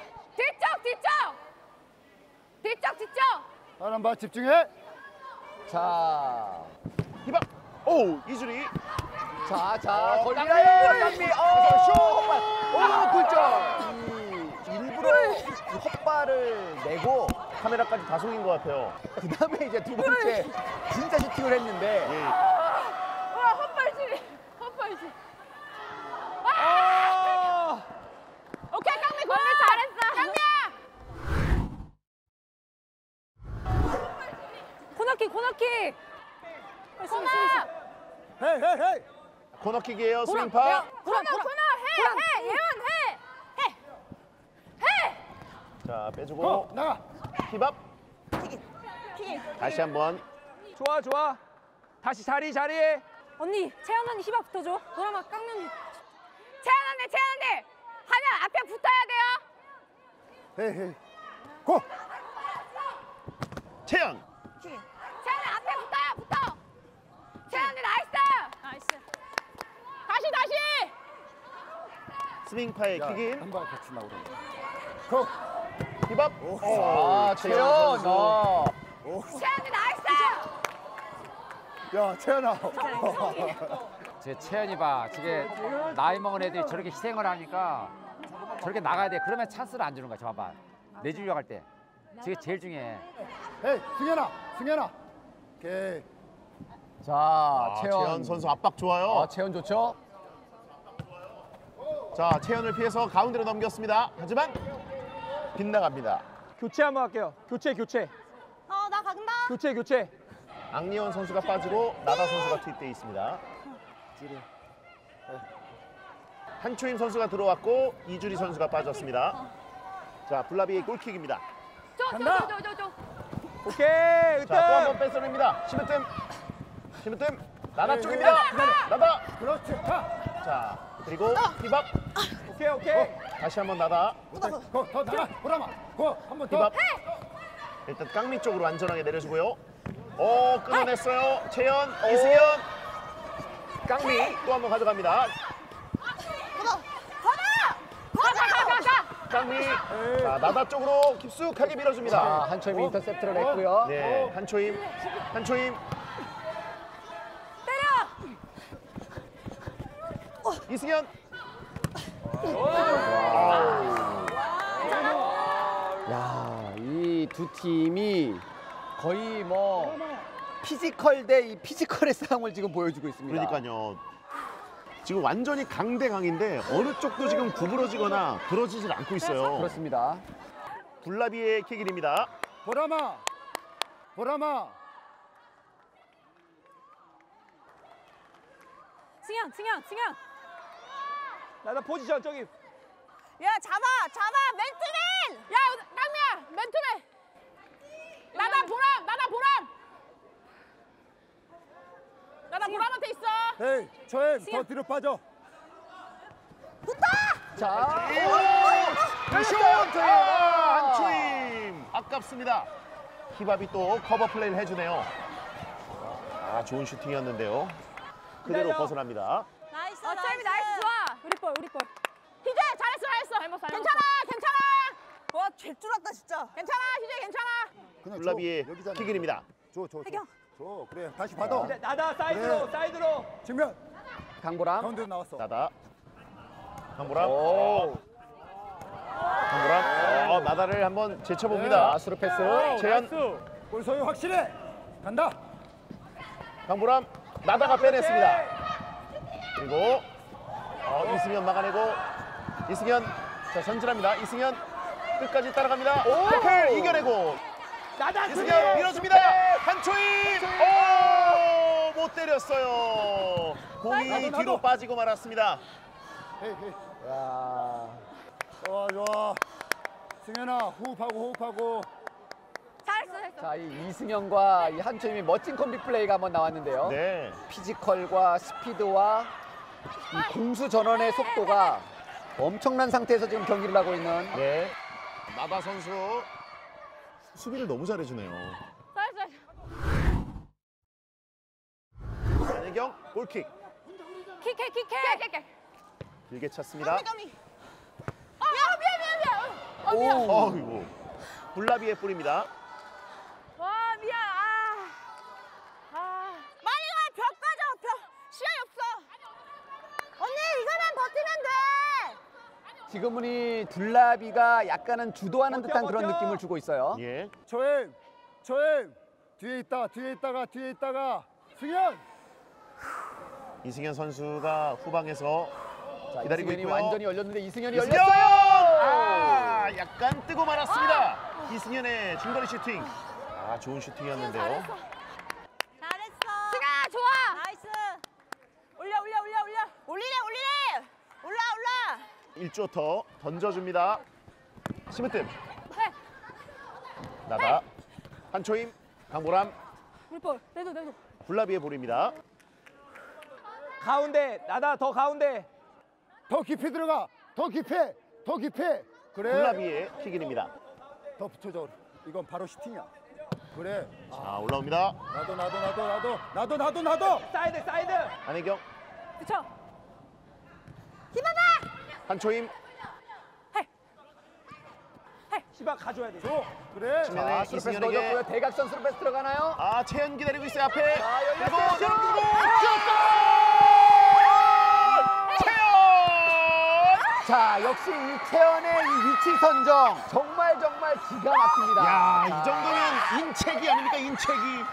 뒤쪽. 사람 봐 집중해. 자, 힙합. 오 이주리. 자, 어, 걸리나요? 깡미. 슛! 헛발. 오, 굴절. 일부러 이 헛발을 내고 카메라까지 다 속인 것 같아요. 그다음에 이제 두 번째 진짜 슈팅을 했는데 예. 헛발질. 오케이 깡미 골 잘했어. 깡미야. 코너킥. 코너. 헤이. 코너킥이에요. 스윙파. 코너 해. 예원 해. 자 빼주고 나가. 힙합. 다시 한번. 좋아. 다시 자리. 언니, 채연 언니 힙합 붙어줘. 보람아, 깡면. 채연 언니. 하면 앞에 붙어야 돼요. 헤이. 고. 채연. 채연 앞에 붙어. 채연 언니 나이스. 다시. 스윙파의 야, 킥인. 한발 같이 나오라. 고. 힙합. 아, 채연. 채연 언니 나이스. 야 채연아. 제 채연이 봐. 저게 나이 먹은 애들이 저렇게 희생을 하니까 저렇게 나가야 돼. 그러면 찬스를 안 주는 거야. 저 봐봐. 내주려고 할 때. 저게 제일 중요해. 헤이 승현아. 오케이. 자, 채연 선수 압박 좋아요. 채연 좋죠? 자 채연을 피해서 가운데로 넘겼습니다. 하지만 빗나갑니다. 교체 한번 할게요. 교체. 나 간다. 교체. 악리원 선수가 빠지고 나다 선수가 투입되어 있습니다. 한초임 선수가 들어왔고 이주리 선수가 빠졌습니다. 자 블라비의 골킥입니다. 줘. 오케이. 자 또 한 번 뺏어냅니다. 심으뜸 나다 쪽입니다. 나다. 그렇지. 자 그리고 힙합. 오케이. 다시 한번 나다. 더 나가. 보람아. 고. 한 번 더. 힙합. 일단 깡미 쪽으로 안전하게 내려주고요. 끊어냈어요. 채연, 이승현. 깡미 또 한 번 가져갑니다. 깡미. 자 나다 쪽으로 깊숙하게 밀어줍니다. 자, 한초임이 인터셉트를 했고요. 네, 한초임. 이승현. 야, 이 두 팀이 거의 뭐 피지컬 대 이 피지컬의 싸움을 지금 보여주고 있습니다. 그러니까요. 지금 완전히 강대강인데 어느 쪽도 지금 구부러지거나 부러지질 않고 있어요. 그렇습니다. 블라비의 킥일입니다. 보람아. 승현. 나다 포지션 저기. 야 잡아 맨투맨. 야 깡미야 맨투맨. 나다 보람한테 있어. 헤이 초임 더 뒤로 빠져. 자, 슛! 한초임 아깝습니다. 힙합이 또 커버 플레이를 해주네요. 아 좋은 슈팅이었는데요. 그대로 벗어납니다. 나이스. 채임이 나이스 좋아. 우리 볼. 희재 잘했어. 괜찮아. 와 개쫄았다 진짜. 괜찮아 희재 괜찮아. 그냥 블라비의 줘, 여기잖아. 킥일입니다. 줘. 줘. 그래. 다시 받아. 이제 나다 사이드로. 측면. 강보람. 가운데로 나왔어. 나다. 강보람. 오, 강보람. 나다를 한번 제쳐봅니다. 아수르 패스. 재현. 골 소유 확실해. 간다. 강보람. 나다가 빼냈습니다. 그리고 이승현 막아내고 이승현 자 전진합니다. 이승현 끝까지 따라갑니다. 태클 이겨내고 이승현 밀어줍니다. 한초임 못 때렸어요. 공이 뒤로 빠지고 말았습니다. 헤이. 야, 좋아. 승현아 호흡하고. 잘했어. 자, 이 이승현과 이 한초임의 멋진 콤비 플레이가 한번 나왔는데요. 네. 피지컬과 스피드와 이 공수 전원의 속도가 엄청난 상태에서 지금 경기를 하고 있는 네. 나다 선수 수비를 너무 잘해주네요. 안혜경 골킥. 킥. 길게 찼습니다. 미안. 어이구. 블라비의 볼입니다. 와, 미안. 빨리 가. 벽 가져. 시간이 없어. 언니, 이거만 버티면 돼. 지금은 이 둘라비가 약간은 주도하는 듯한 그런 느낌을 주고 있어요. 예. 조임. 뒤에 있다가 승현. 이승현 선수가 후방에서 자, 기다리고 이승현이 있고요. 완전히 열렸는데 이승현이 이승현! 열렸어요. 약간 뜨고 말았습니다. 이승현의 중거리 슈팅. 좋은 슈팅이었는데요. 잘했어. 승아, 좋아. 나이스. 올려. 올리래. 올라. 1조 더 던져줍니다. 심으뜸. 나다. 한초임, 강보람. 우리 볼. 내도. 블라비의 볼입니다. 가운데 나다 더 가운데. 더 깊이 들어가. 더 깊이. 그래. 블라비의 킥인입니다. 더 붙여줘. 이건 바로 슈팅이야. 그래. 자, 올라옵니다. 나도. 사이드. 안혜경. 그쵸. 한초임. 시바 가져야 돼. 그래. 측면에 자, 스루패스 이승현에게. 넣어줬고요. 대각선 스루패스 들어가나요? 채연 기다리고 있어요. 앞에. 자, 그리고 열렸어요. 채연! 자, 역시 이 채연의 이 위치 선정 정말 기가 막힙니다. 야, 자, 이 정도면 인체기 아닙니까? 인체기.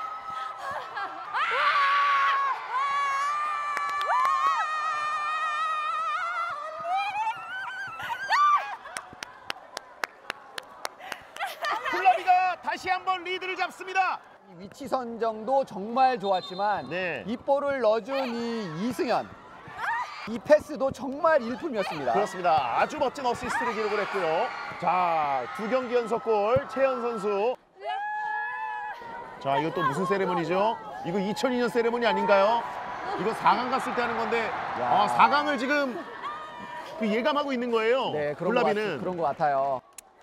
블라비가 다시 한번 리드를 잡습니다. 이 위치 선정도 정말 좋았지만 네. 이 볼을 넣어준 이 이승현 이 패스도 정말 일품이었습니다. 그렇습니다. 아주 멋진 어시스트를 기록을 했고요. 자, 2경기 연속골 채연 선수. 자, 이거 또 무슨 세레머니죠? 이거 2002년 세레머니 아닌가요? 이거 4강 갔을 때 하는 건데 4강을 지금 예감하고 있는 거예요. 네, 블라비는. 그런 것 같아요.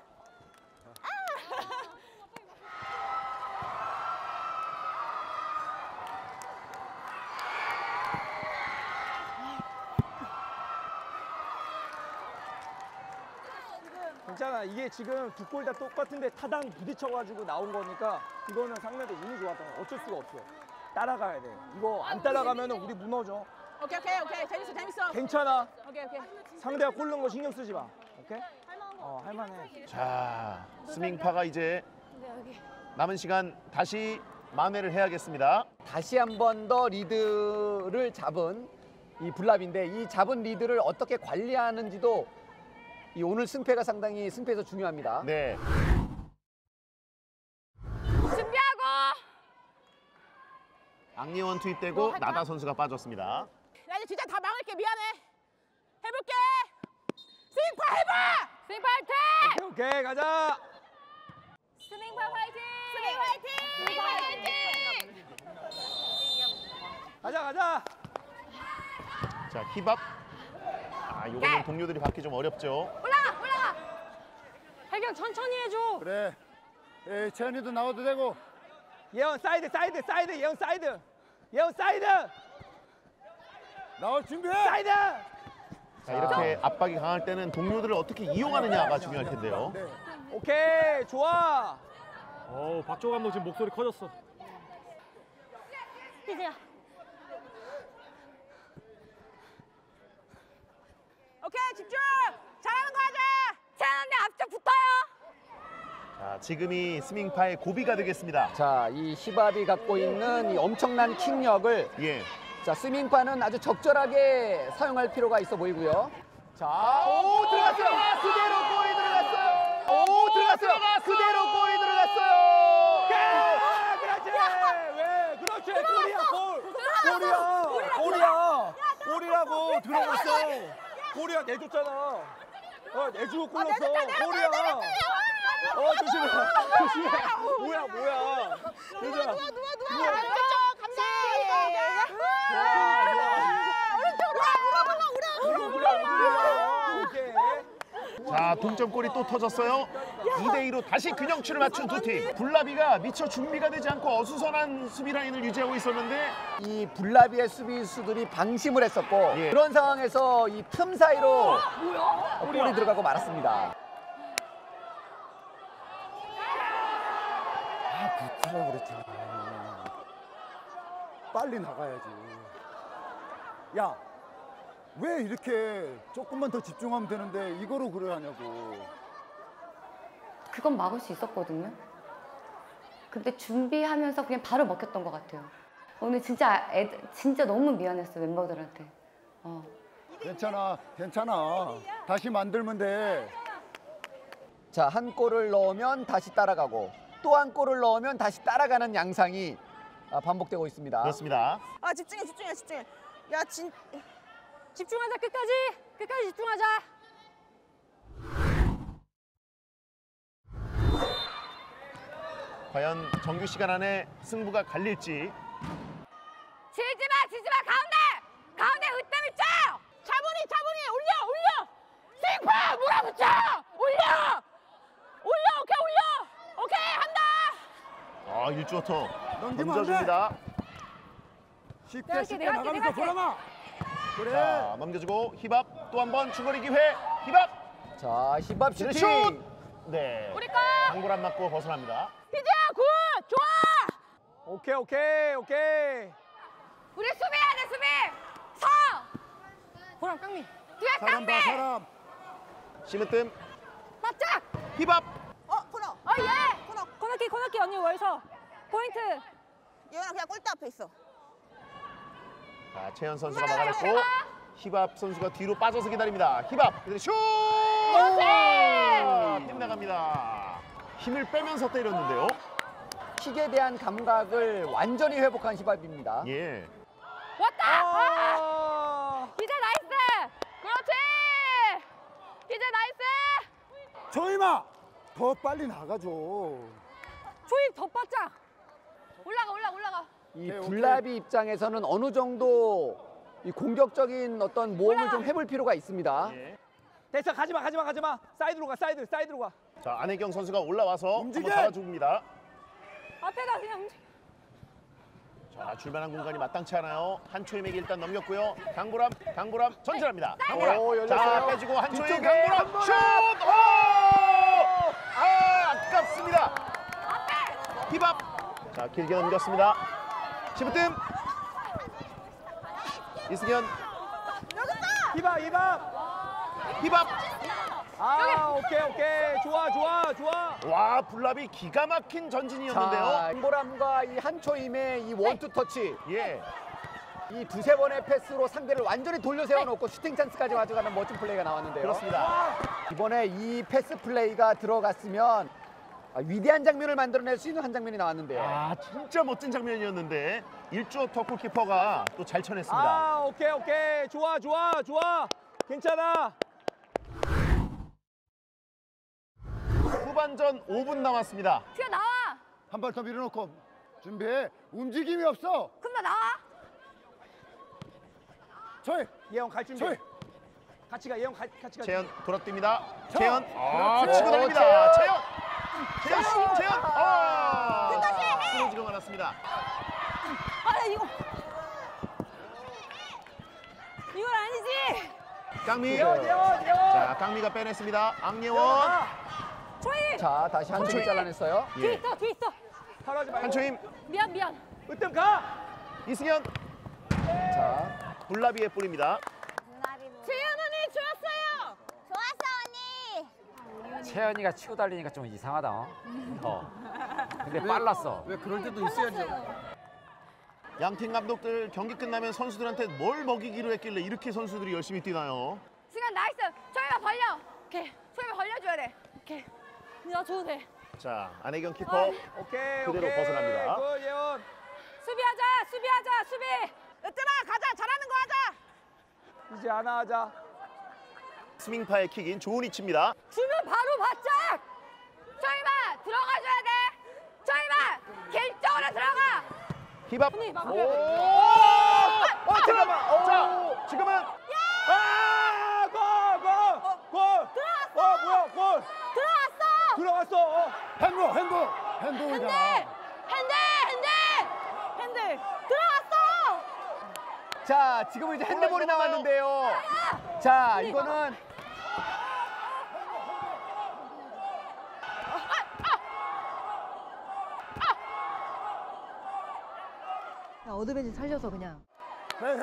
괜찮아. 이게 지금 두 골 다 똑같은데 타당 부딪혀가지고 나온 거니까 이거는 상대도 운이 좋았던 거야. 어쩔 수가 없어. 따라가야 돼. 이거 안 따라가면 우리 무너져. 오케이. 재밌어. 괜찮아. 오케이. 상대가 골 넣은 거 신경 쓰지 마. 오케이? 할만해. 자, 스밍파가 이제 남은 시간 다시 만회를 해야겠습니다. 다시 한 번 더 리드를 잡은 이 블랍인데 이 잡은 리드를 어떻게 관리하는지도 이 오늘 승패에서 중요합니다. 네. 준비하고. 악리원 투입되고 나다 선수가 빠졌습니다. 야, 이제 진짜 다 막을게. 미안해. 해볼게. 스윙파 해봐. 스윙파 화이팅. 오케이, 가자. 스윙파 화이팅. 스윙 화이팅. 가자. 자, 힙업. 요거는 동료들이 받기 좀 어렵죠. 올라가. 혜경 천천히 해줘. 그래. 채연이도 나와도 되고. 예원 사이드. 예원 사이드. 나올 준비해. 사이드. 자, 이렇게 압박이 강할 때는 동료들을 어떻게 이용하느냐가 중요할 텐데요. 네. 오케이, 좋아. 박주호 감독 지금 목소리 커졌어. 희재야. 오케이, 집중. 잘하는 거 하자. 채연언니 앞쪽 붙어요. 자, 지금이 스밍파의 고비가 되겠습니다. 자, 이 히밥이 갖고 있는 이 엄청난 킥력을 예. 자, 스밍파는 아주 적절하게 사용할 필요가 있어 보이고요. 자, 오, 들어갔어요. 그대로 골이 들어갔어요. 오, 들어갔어요. 그대로 골이 들어갔어요. 그렇지. 왜? 그렇지. 골이야. 골이라고 들어갔어. 골이야, 내줬잖아. 내주고 골 넣었어. 골이야. 조심해. 조심해. 뭐야. 누가. 자, 동점골이 또 터졌어요. 2대2로 다시 균형치를 맞춘 두 팀. 불나비가 미처 준비가 되지 않고 어수선한 수비 라인을 유지하고 있었는데 이 불나비의 수비수들이 방심을 했었고 예. 그런 상황에서 이 틈 사이로 골이 들어가고 말았습니다. 붙으라고 그랬잖아. 빨리 나가야지. 야, 왜 이렇게 조금만 더 집중하면 되는데 이거로 그래 하냐고. 그건 막을 수 있었거든요. 근데 준비하면서 그냥 바로 먹혔던 것 같아요. 오늘 진짜 진짜 너무 미안했어요, 멤버들한테. 괜찮아. 다시 만들면 돼. 자, 한 골을 넣으면 다시 따라가고 또 한 골을 넣으면 다시 따라가는 양상이 반복되고 있습니다. 그렇습니다. 집중해. 야, 집중하자, 끝까지 집중하자. 과연 정규 시간 안에 승부가 갈릴지. 지지 마, 가운데 으뜸 있죠? 차분히, 올려. 싱파 몰아붙여. 올려. 오케이, 한다. 일주어터 넘기면 안 돼. 던져줍니다. 쉽게 나가면서 보라마. 그래. 자, 넘겨주고 힙합 또 한 번 중거리 기회. 힙합. 자, 힙합 슈팅. 슛. 네. 우리 거. 방골 안 맞고 벗어납니다. 피지야, 굿. 좋아. 오케이. 우리 수비해야 돼, 수비. 서. 보람 깡미. 뒤에 사람 봐, 사람. 심으뜸. 바짝. 힙합. 코너. 예. 코너킥 언니 월서. 포인트. 예은아 그냥 골대 앞에 있어. 자, 채연 선수가 막아냈고 힙합 선수가 뒤로 빠져서 기다립니다. 힙합 그대로 슛! 힘 나갑니다. 힘을 빼면서 때렸는데요. 킥에 대한 감각을 완전히 회복한 힙합입니다. 예. 왔다. 기재 나이스. 그렇지. 기재 나이스. 조이마, 더 빨리 나가줘. 조이 더 바짝. 올라가. 이 불나비 입장에서는 어느 정도 이 공격적인 어떤 모험을 좀 해볼 필요가 있습니다. 예. 됐어. 가지마. 사이드로 가. 사이드로 가. 자, 안혜경 선수가 올라와서 움직여! 한번 잡아줍니다. 앞에다 그냥 움직여. 자, 줄만한 공간이 마땅치 않아요. 한초임에게 일단 넘겼고요. 강보람 전진합니다. 강보람. 자, 빼주고 한초임 강보람 슛! 아깝습니다. 힙합. 자, 길게 넘겼습니다. 시부뜸. 이승현. 힙합. 오케이. 좋아. 와, 불나비 기가 막힌 전진이었는데요. 강보람과 이 한초임의 이 원투 터치. 예. 이 두세 번의 패스로 상대를 완전히 돌려 세워놓고 슈팅 찬스까지 가져가는 멋진 플레이가 나왔는데요. 그렇습니다. 이번에 이 패스 플레이가 들어갔으면 위대한 장면을 만들어낼 수 있는 한 장면이 나왔는데요. 아, 진짜 멋진 장면이었는데 일주어터 골키퍼가 또 잘 쳐냈습니다. 오케이. 좋아. 괜찮아. 후반전 5분 남았습니다. 튀어나와. 한 발 더 밀어놓고 준비해. 움직임이 없어. 그럼 나 나와. 조이. 예영 갈 준비. 조이. 같이 가. 예영 같이 가. 채연 돌아뜁니다. 자, 채연. 그렇지. 치고 달립니다. 채연. 채연. 끝까지 해. 쓰러지고 말았습니다. 이건 아니지. 깡미. 예원. 자, 깡미가 빼냈습니다. 앙예원. 조이. 자, 다시 한초임 잘라냈어요. 뒤에 예. 있어. 하지 말고. 한초임. 미안. 으뜸 가. 이승현. 자, 불나비의 볼입니다. 재현 언니 좋았어요. 채연이가 치고 달리니까 좀 이상하다. 근데 빨랐어. 왜 그럴 때도 있어야죠. 양팀 감독들 경기 끝나면 선수들한테 뭘 먹이기로 했길래 이렇게 선수들이 열심히 뛰나요? 승현 나이스. 저희가 벌려. 오케이. 소희가 벌려줘야 돼. 오케이. 나 줘도 돼. 자, 안혜경 키퍼 오케이. 그대로 벗어납니다. 굿, 예원. 수비하자. 으뜸아 가자. 잘하는 거 하자. 이제 하나 하자. 스밍파의 킥인 좋은 위치입니다. 주면 바로 바짝. 저희만 들어가줘야 돼. 저희만 결정으로 들어가. 힙합. 언니, 막 오! 잠깐만. 자, 지금은 아, 골! 뭐야, 골! 들어갔어! 핸드잖아. 핸들 들어갔어. 자, 지금은 이제 핸드볼이 나왔는데요. 자, 이거는 어드밴지 살려서 그냥. 헤이.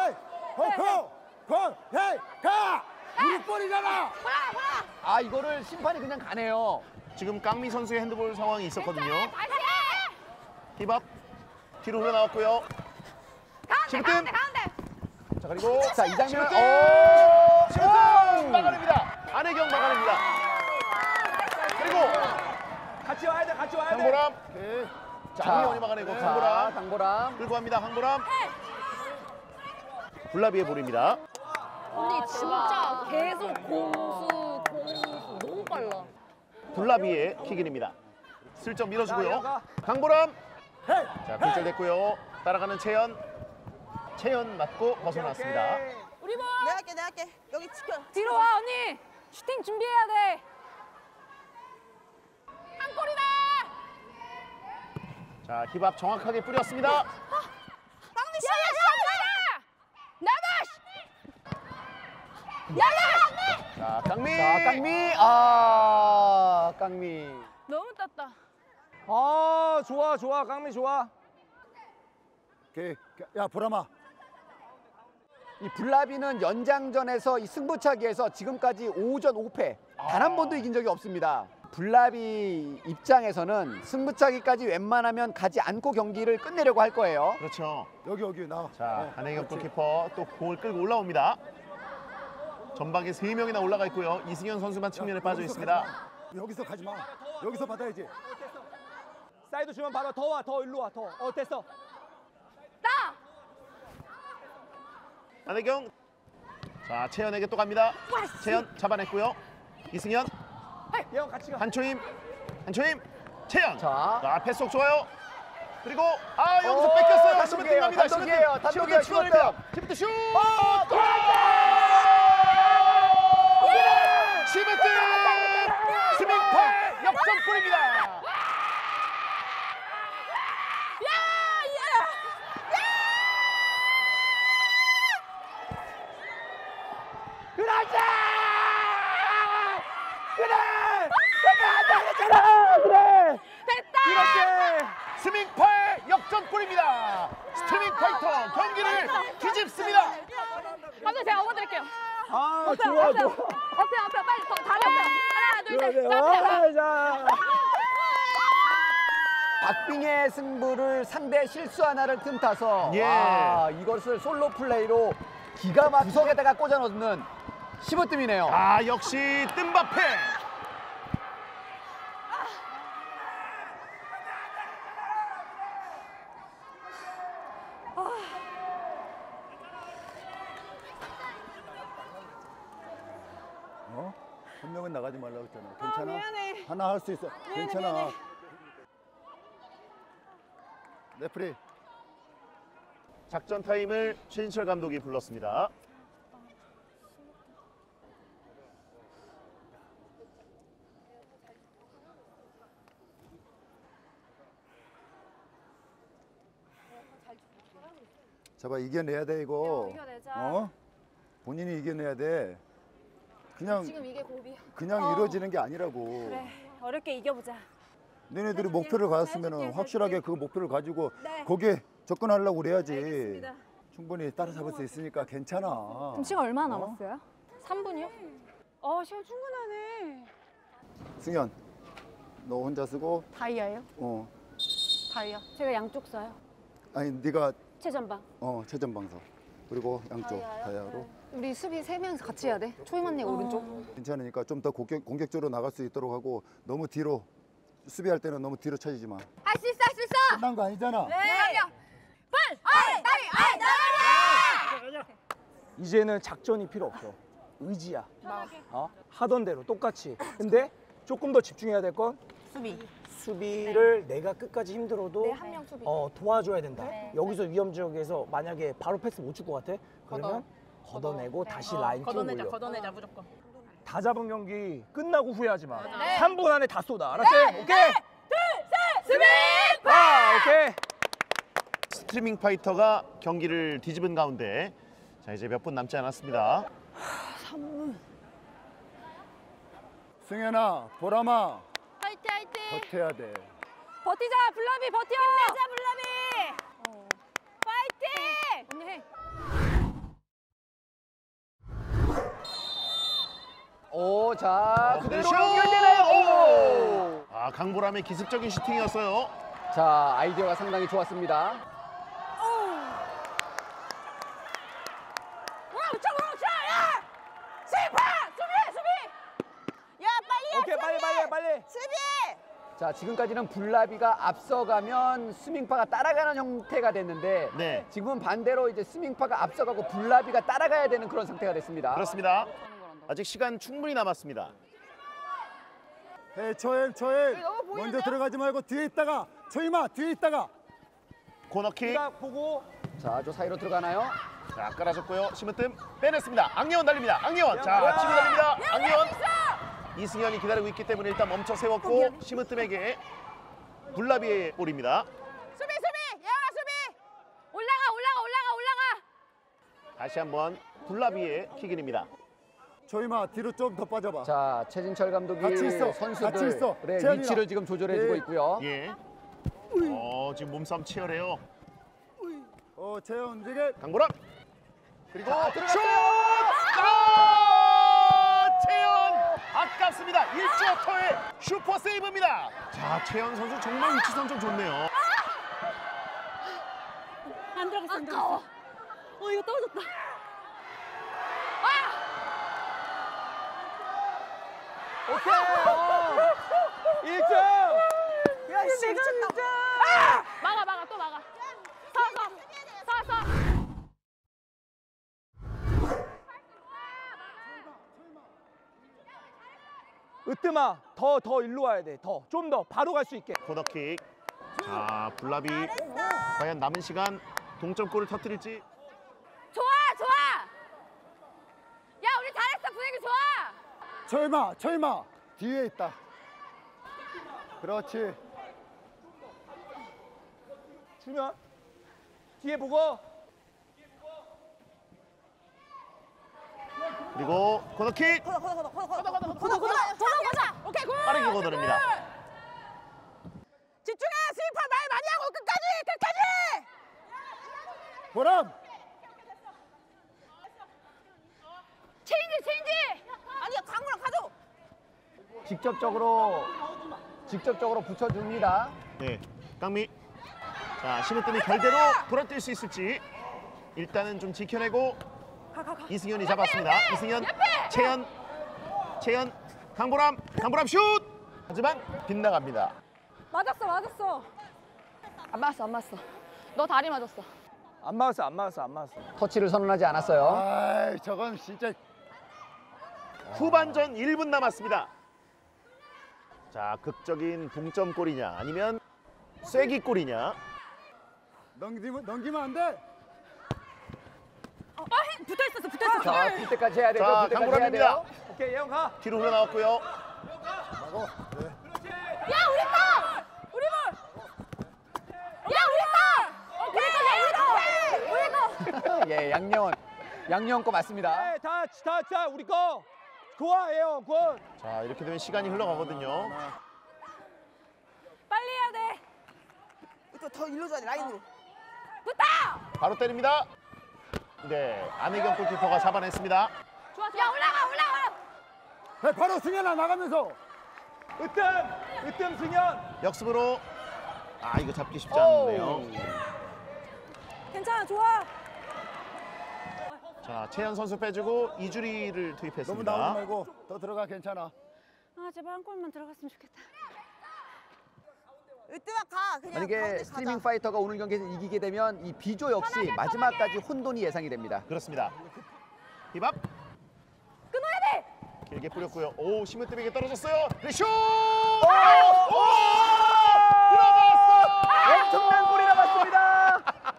헤이, 가! 무릎 볼이잖아. 아, 이거를 심판이 그냥 가네요. 지금 깡미 선수의 핸드볼 상황이 있었거든요. 힙합 뒤로 흘러나왔고요. 시브뜸. 자, 그리고 자, 이 장면. 시브뜸 막아냅니다. 안혜경 막아냅니다. 그리고 같이 와야 돼. 강보람. 자, 강혜원이 막아내고 강보람. 강보람. 끌고 갑니다. 강보람. 블라비의 볼입니다. 언니 진짜 계속 공수 너무 빨라. 블라비의 킥인입니다. 슬쩍 밀어주고요. 강보람. 자, 굴절됐고요. 따라가는 채연. 채연 맞고 벗어났습니다. 우리 볼. 내가 할게. 여기 지켜. 뒤로 와 언니. 슈팅 준비해야 돼. 한 골이다. 자, 힙합 정확하게 뿌렸습니다. 막내 씨. 나가. 자, 깡미. 자, 깡미. 아, 깡미. 너무 땄다. 아, 좋아. 깡미 좋아. 오케이. 야, 보람아. 이 블라비는 연장전에서 이 승부차기에서 지금까지 5전 5패 단 한 번도 이긴 적이 없습니다. 블라비 입장에서는 승부차기까지 웬만하면 가지 않고 경기를 끝내려고 할 거예요. 그렇죠. 여기 나. 자, 안혜경 골키퍼 또 공을 끌고 올라옵니다. 전방에 3명이나 올라가 있고요. 이승현 선수만 측면에 빠져 있습니다. 여기서 가지 마. 여기서 받아야지. 사이드 주면 바로 더 일로 와. 됐어. 안혜경. 자, 채연에게 또 갑니다. 채연 잡아냈고요. 이승현. 얘랑 같이 가. 한초임. 채연. 자, 패스 좋아요. 그리고 여기서 뺏겼어요. 다시 단독이에요. 갑니다. 단독이에요. 시브뜸 슛. 시브뜸 스밍파 역전골입니다. 이렇게 스밍파의 역전골입니다. 스트리밍 파이터 경기를 뒤집습니다. 먼저 제가 업어드릴게요. 아, 앞에 좋아. 앞에 빨리 더 다리 앞에. 하나 둘 셋. 자. 박빙의 승부를 상대 실수 하나를 틈타서 예. 이것을 솔로 플레이로 기가 막히게 구석에다가 꽂아 넣는 시브뜸이네요. 역시 뜸바페. 한 명은 나가지 말라고 했잖아. 괜찮아? 미안해. 하나 할 수 있어. 괜찮아. 레프리. 작전 타임을 최진철 감독이 불렀습니다. 잡아, 이겨내야 돼 이거. 이겨내자. 본인이 이겨내야 돼. 그냥 지금 이게 고비야. 그냥 이루어지는 게 아니라고. 그래, 어렵게 이겨보자. 너네들이 목표를 가졌으면 확실하게 그 목표를 가지고 네. 거기에 접근하려고 그래야지. 알겠습니다. 충분히 따라잡을 수 있으니까 괜찮아. 그럼 시간 얼마나 남았어요? 3분이요? 시간 충분하네. 승현, 너 혼자 쓰고. 다이아예요? 다이아. 제가 양쪽 써요. 아니 네가 최전방. 최전방서. 그리고 양쪽 다이아로. 우리 수비 3명이서 같이 해야 돼. 초임 언니 오른쪽. 괜찮으니까 좀 더 공격적으로 나갈 수 있도록 하고 너무 뒤로 수비할 때는 너무 뒤로 쳐지지 마. 할 수 있어. 끝난 거 아니잖아. 네. 빨. 아이, 나가라. 이제는 작전이 필요 없어. 의지야. 하던 대로 똑같이. 근데 조금 더 집중해야 될 건 수비를 내가 끝까지 힘들어도 한 명 수비. 도와줘야 된다. 여기서 위험 지역에서 만약에 바로 패스 못 줄 것 같아? 그러면 걷어내고 다시 라인 쭉 올려. 걷어내자 무조건. 다 잡은 경기 끝나고 후회하지 마. 네. 3분 안에 다 쏟아. 알았지? 오케이? 둘, 셋, 수비! 오케이. 스트리밍 파이터가 경기를 뒤집은 가운데 자 이제 몇 분 남지 않았습니다. 승현아, 보람아, 화이팅, 화이팅! 버텨야 돼. 버티자, 블라비 버텨! 힘내자, 블라비! 화이팅! 언니 해. 오, 자, 그대로 슛! 연결되나요? 아 강보람의 기습적인 슈팅이었어요. 자, 아이디어가 상당히 좋았습니다. 우차! 야! 스위퍼! 수비! 야, 빨리 오케이, 빨리. 수비! 자, 지금까지는 블라비가 앞서가면 스밍파가 따라가는 형태가 됐는데 네. 지금은 반대로 이제 스밍파가 앞서가고 블라비가 따라가야 되는 그런 상태가 됐습니다. 그렇습니다. 아직 시간 충분히 남았습니다. 초임. 먼저 들어가지 말고 뒤에 있다가, 초임아, 뒤에 있다가. 코너킥. 보고. 자, 저 사이로 들어가나요? 자 깔아줬고요. 심으뜸 빼냈습니다. 악예원 달립니다. 악예원. 자 치고 달립니다. 악예원. 이승현이 기다리고 있기 때문에 일단 멈춰 세웠고 심으뜸에게 블라비의 볼입니다. 수비! 예원아 수비! 올라가! 다시 한번 블라비의 킥인입니다. 초임아, 뒤로 좀 더 빠져봐. 자, 최진철 감독이 같이 있어. 선수들의 재현이가. 위치를 지금 조절해주고 예. 있고요. 예. 지금 몸싸움 치열해요. 재현 움직여. 강보람. 그리고 자, 슛! 들어갔어요. 채연 아깝습니다. 1쿼터의 슈퍼 세이브입니다. 자 채연 선수 정말 위치 선정 좋네요. 안 들어갔어. 아까워. 이거 떨어졌다. 오케이. 1점. 야, 씨, 미쳤다. 막아, 또 막아. 서. 으뜸아, 더 일로 와야 돼. 좀 더 바로 갈 수 있게. 코너킥. 자 블라비 과연 남은 시간 동점골을 터뜨릴지. 좋아. 야, 우리 잘했어. 분위기 좋아. 초임아, 뒤에 있다. 그렇지. 주면 뒤에 보고. 그리고 코너킥 걷어. 오케이, 굿. 빠르게 걷어냅니다. 집중해. 스위퍼 말 많이 하고 끝까지. 보람. 체인지. 아니, 강우랑 가져. 직접적으로 붙여줍니다. 네, 깡미. 자 심으뜸이 결대로 돌아뛸 수 있을지 일단은 좀 지켜내고 이승현이 잡았습니다. 이승현, 채연, 강보람 슛! 하지만 빗나갑니다. 맞았어. 안 맞았어. 너 다리 맞았어. 안 맞았어. 터치를 선언하지 않았어요. 아이, 저건 진짜. 후반전 1분 남았습니다. 자 극적인 동점골이냐 아니면 쐐기골이냐. 넘기면 안 돼. 붙어있었어. 자, 뛸 때까지 해야 되죠. 자 뛸 때까지 해야 강보람입니다. 돼요. 오케이, 예영 가. 뒤로 흘러나왔고요. 야, 우리 거! 우리 볼! 야, 우리 거! 오케이! 예, 양예원 거 맞습니다. 네, 다 우리 거. 좋아, 예영, 굿. 자 이렇게 되면 시간이 흘러가거든요. 빨리 해야 돼. 이거 더 일러줘야 돼, 라인으로. 바로 때립니다. 네, 안혜경 골키퍼가 잡아냈습니다. 좋아. 야, 올라가. 바로 승현아, 나가면서. 으뜸 승현. 역습으로 이거 잡기 쉽지 않네요. 괜찮아, 좋아. 자 채연 선수 빼주고 이주리를 너무 투입했습니다. 나오지 말고 더 들어가. 괜찮아. 제발 한 골만 들어갔으면 좋겠다. 으뜸아 가. 그냥 만약에 가운데 스트리밍 가자. 파이터가 오늘 경기에서 이기게 되면 이 비조 역시 마지막까지 혼돈이 예상이 됩니다. 그렇습니다. 힙업. 길게 뿌렸고요. 오, 심으뜸에게 떨어졌어요. 슛! 들어갔어! 엄청난 골이 나왔습니다.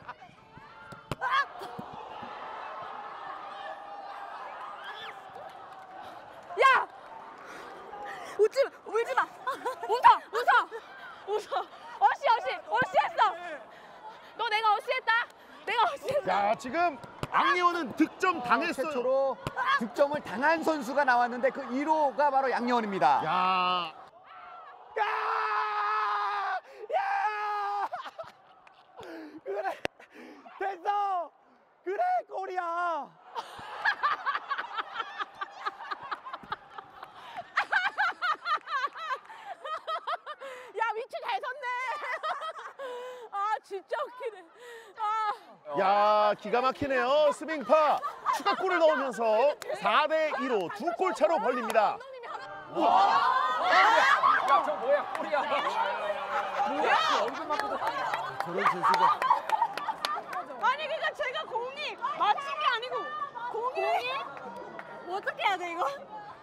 야! 울지 마. 웃어. 어시했어. 너 내가 어시했다. 야, 지금 양예원은 득점 당했어요. 최초로 득점을 당한 선수가 나왔는데 그 1호가 바로 양예원입니다. 야. 그래, 됐어. 그래, 골이야. 야, 위치 잘 섰네. 아, 진짜 웃기네. 아. 야, 기가 막히네요. 스밍파 추가골을 넣으면서 4대2로 2골 차로 벌립니다. 야, 저 뭐야? 골이야. 저런 선수가 아니, 그러니까 제가 공이 맞힌 게 아니고 공이 어떻게 해야 돼 이거?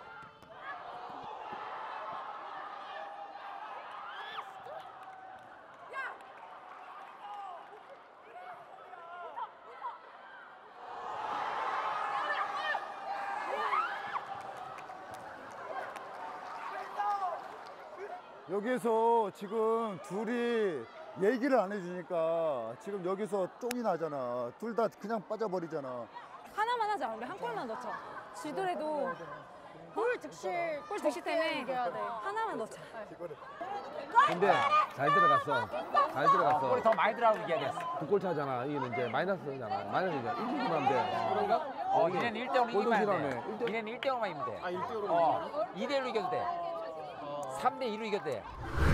여기에서 지금 둘이 얘기를 안 해주니까 지금 여기서 똥이 나잖아. 둘 다 그냥 빠져버리잖아. 하나만 하자. 우리 한 골만 넣자. 지더라도 골 득실 때문에 하나만 넣자. 근데 잘 들어갔어. 잘 들어갔어. 골이 더 많이 들어가고 이겨야 됐어. 두 골 차잖아. 이기는 이제 마이너스잖아. 마이너스잖아. 1점만 하면 돼. 그런가? 얘네는 1대0로 이기면 안 돼. 얘네는 1대0로만 이기면 돼. 1대0으로 2대1로 이겨도 돼. 3대2로 이겨도 돼.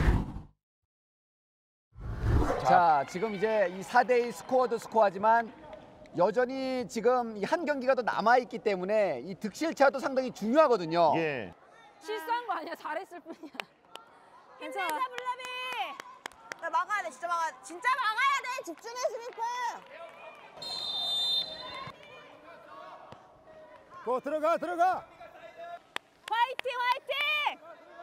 자, 지금 이제 이 4대2 스코어도 스코어지만 여전히 지금 이 한 경기가 더 남아있기 때문에 이 득실차도 상당히 중요하거든요. 예. 실수한 거 아니야. 잘했을 뿐이야. 괜찮아. 블라비. 나 막아야 돼. 진짜 막아야 돼. 집중해, 스미프. 들어가. 화이팅.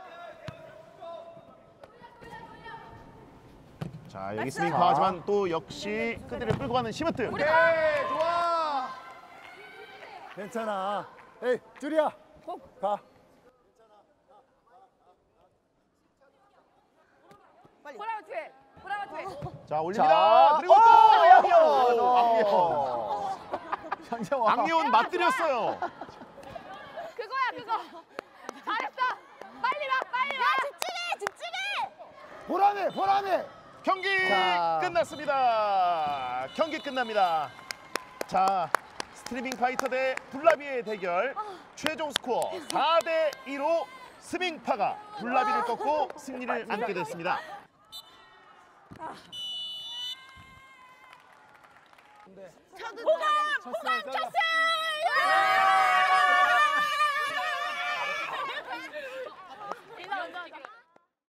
자, 여기 스밍파 하지만 또 역시 끄들을 끌고 가는 심으뜸. 네, 좋아. 괜찮아. 에이, 줄이야. 가. 보라우트. 자, 올립니다. 자, 그리고 또 양예원. 양예원 맞들였어요. 그거. 잘했어. 빨리 와. 야, 집중해. 보라매. 경기 자. 끝났습니다. 경기 끝납니다. 자, 스트리밍 파이터 대 블라비의 대결. 최종 스코어 4대2로 스밍파가 블라비를 꺾고 승리를 안게 됐습니다. 호감 쳤어요.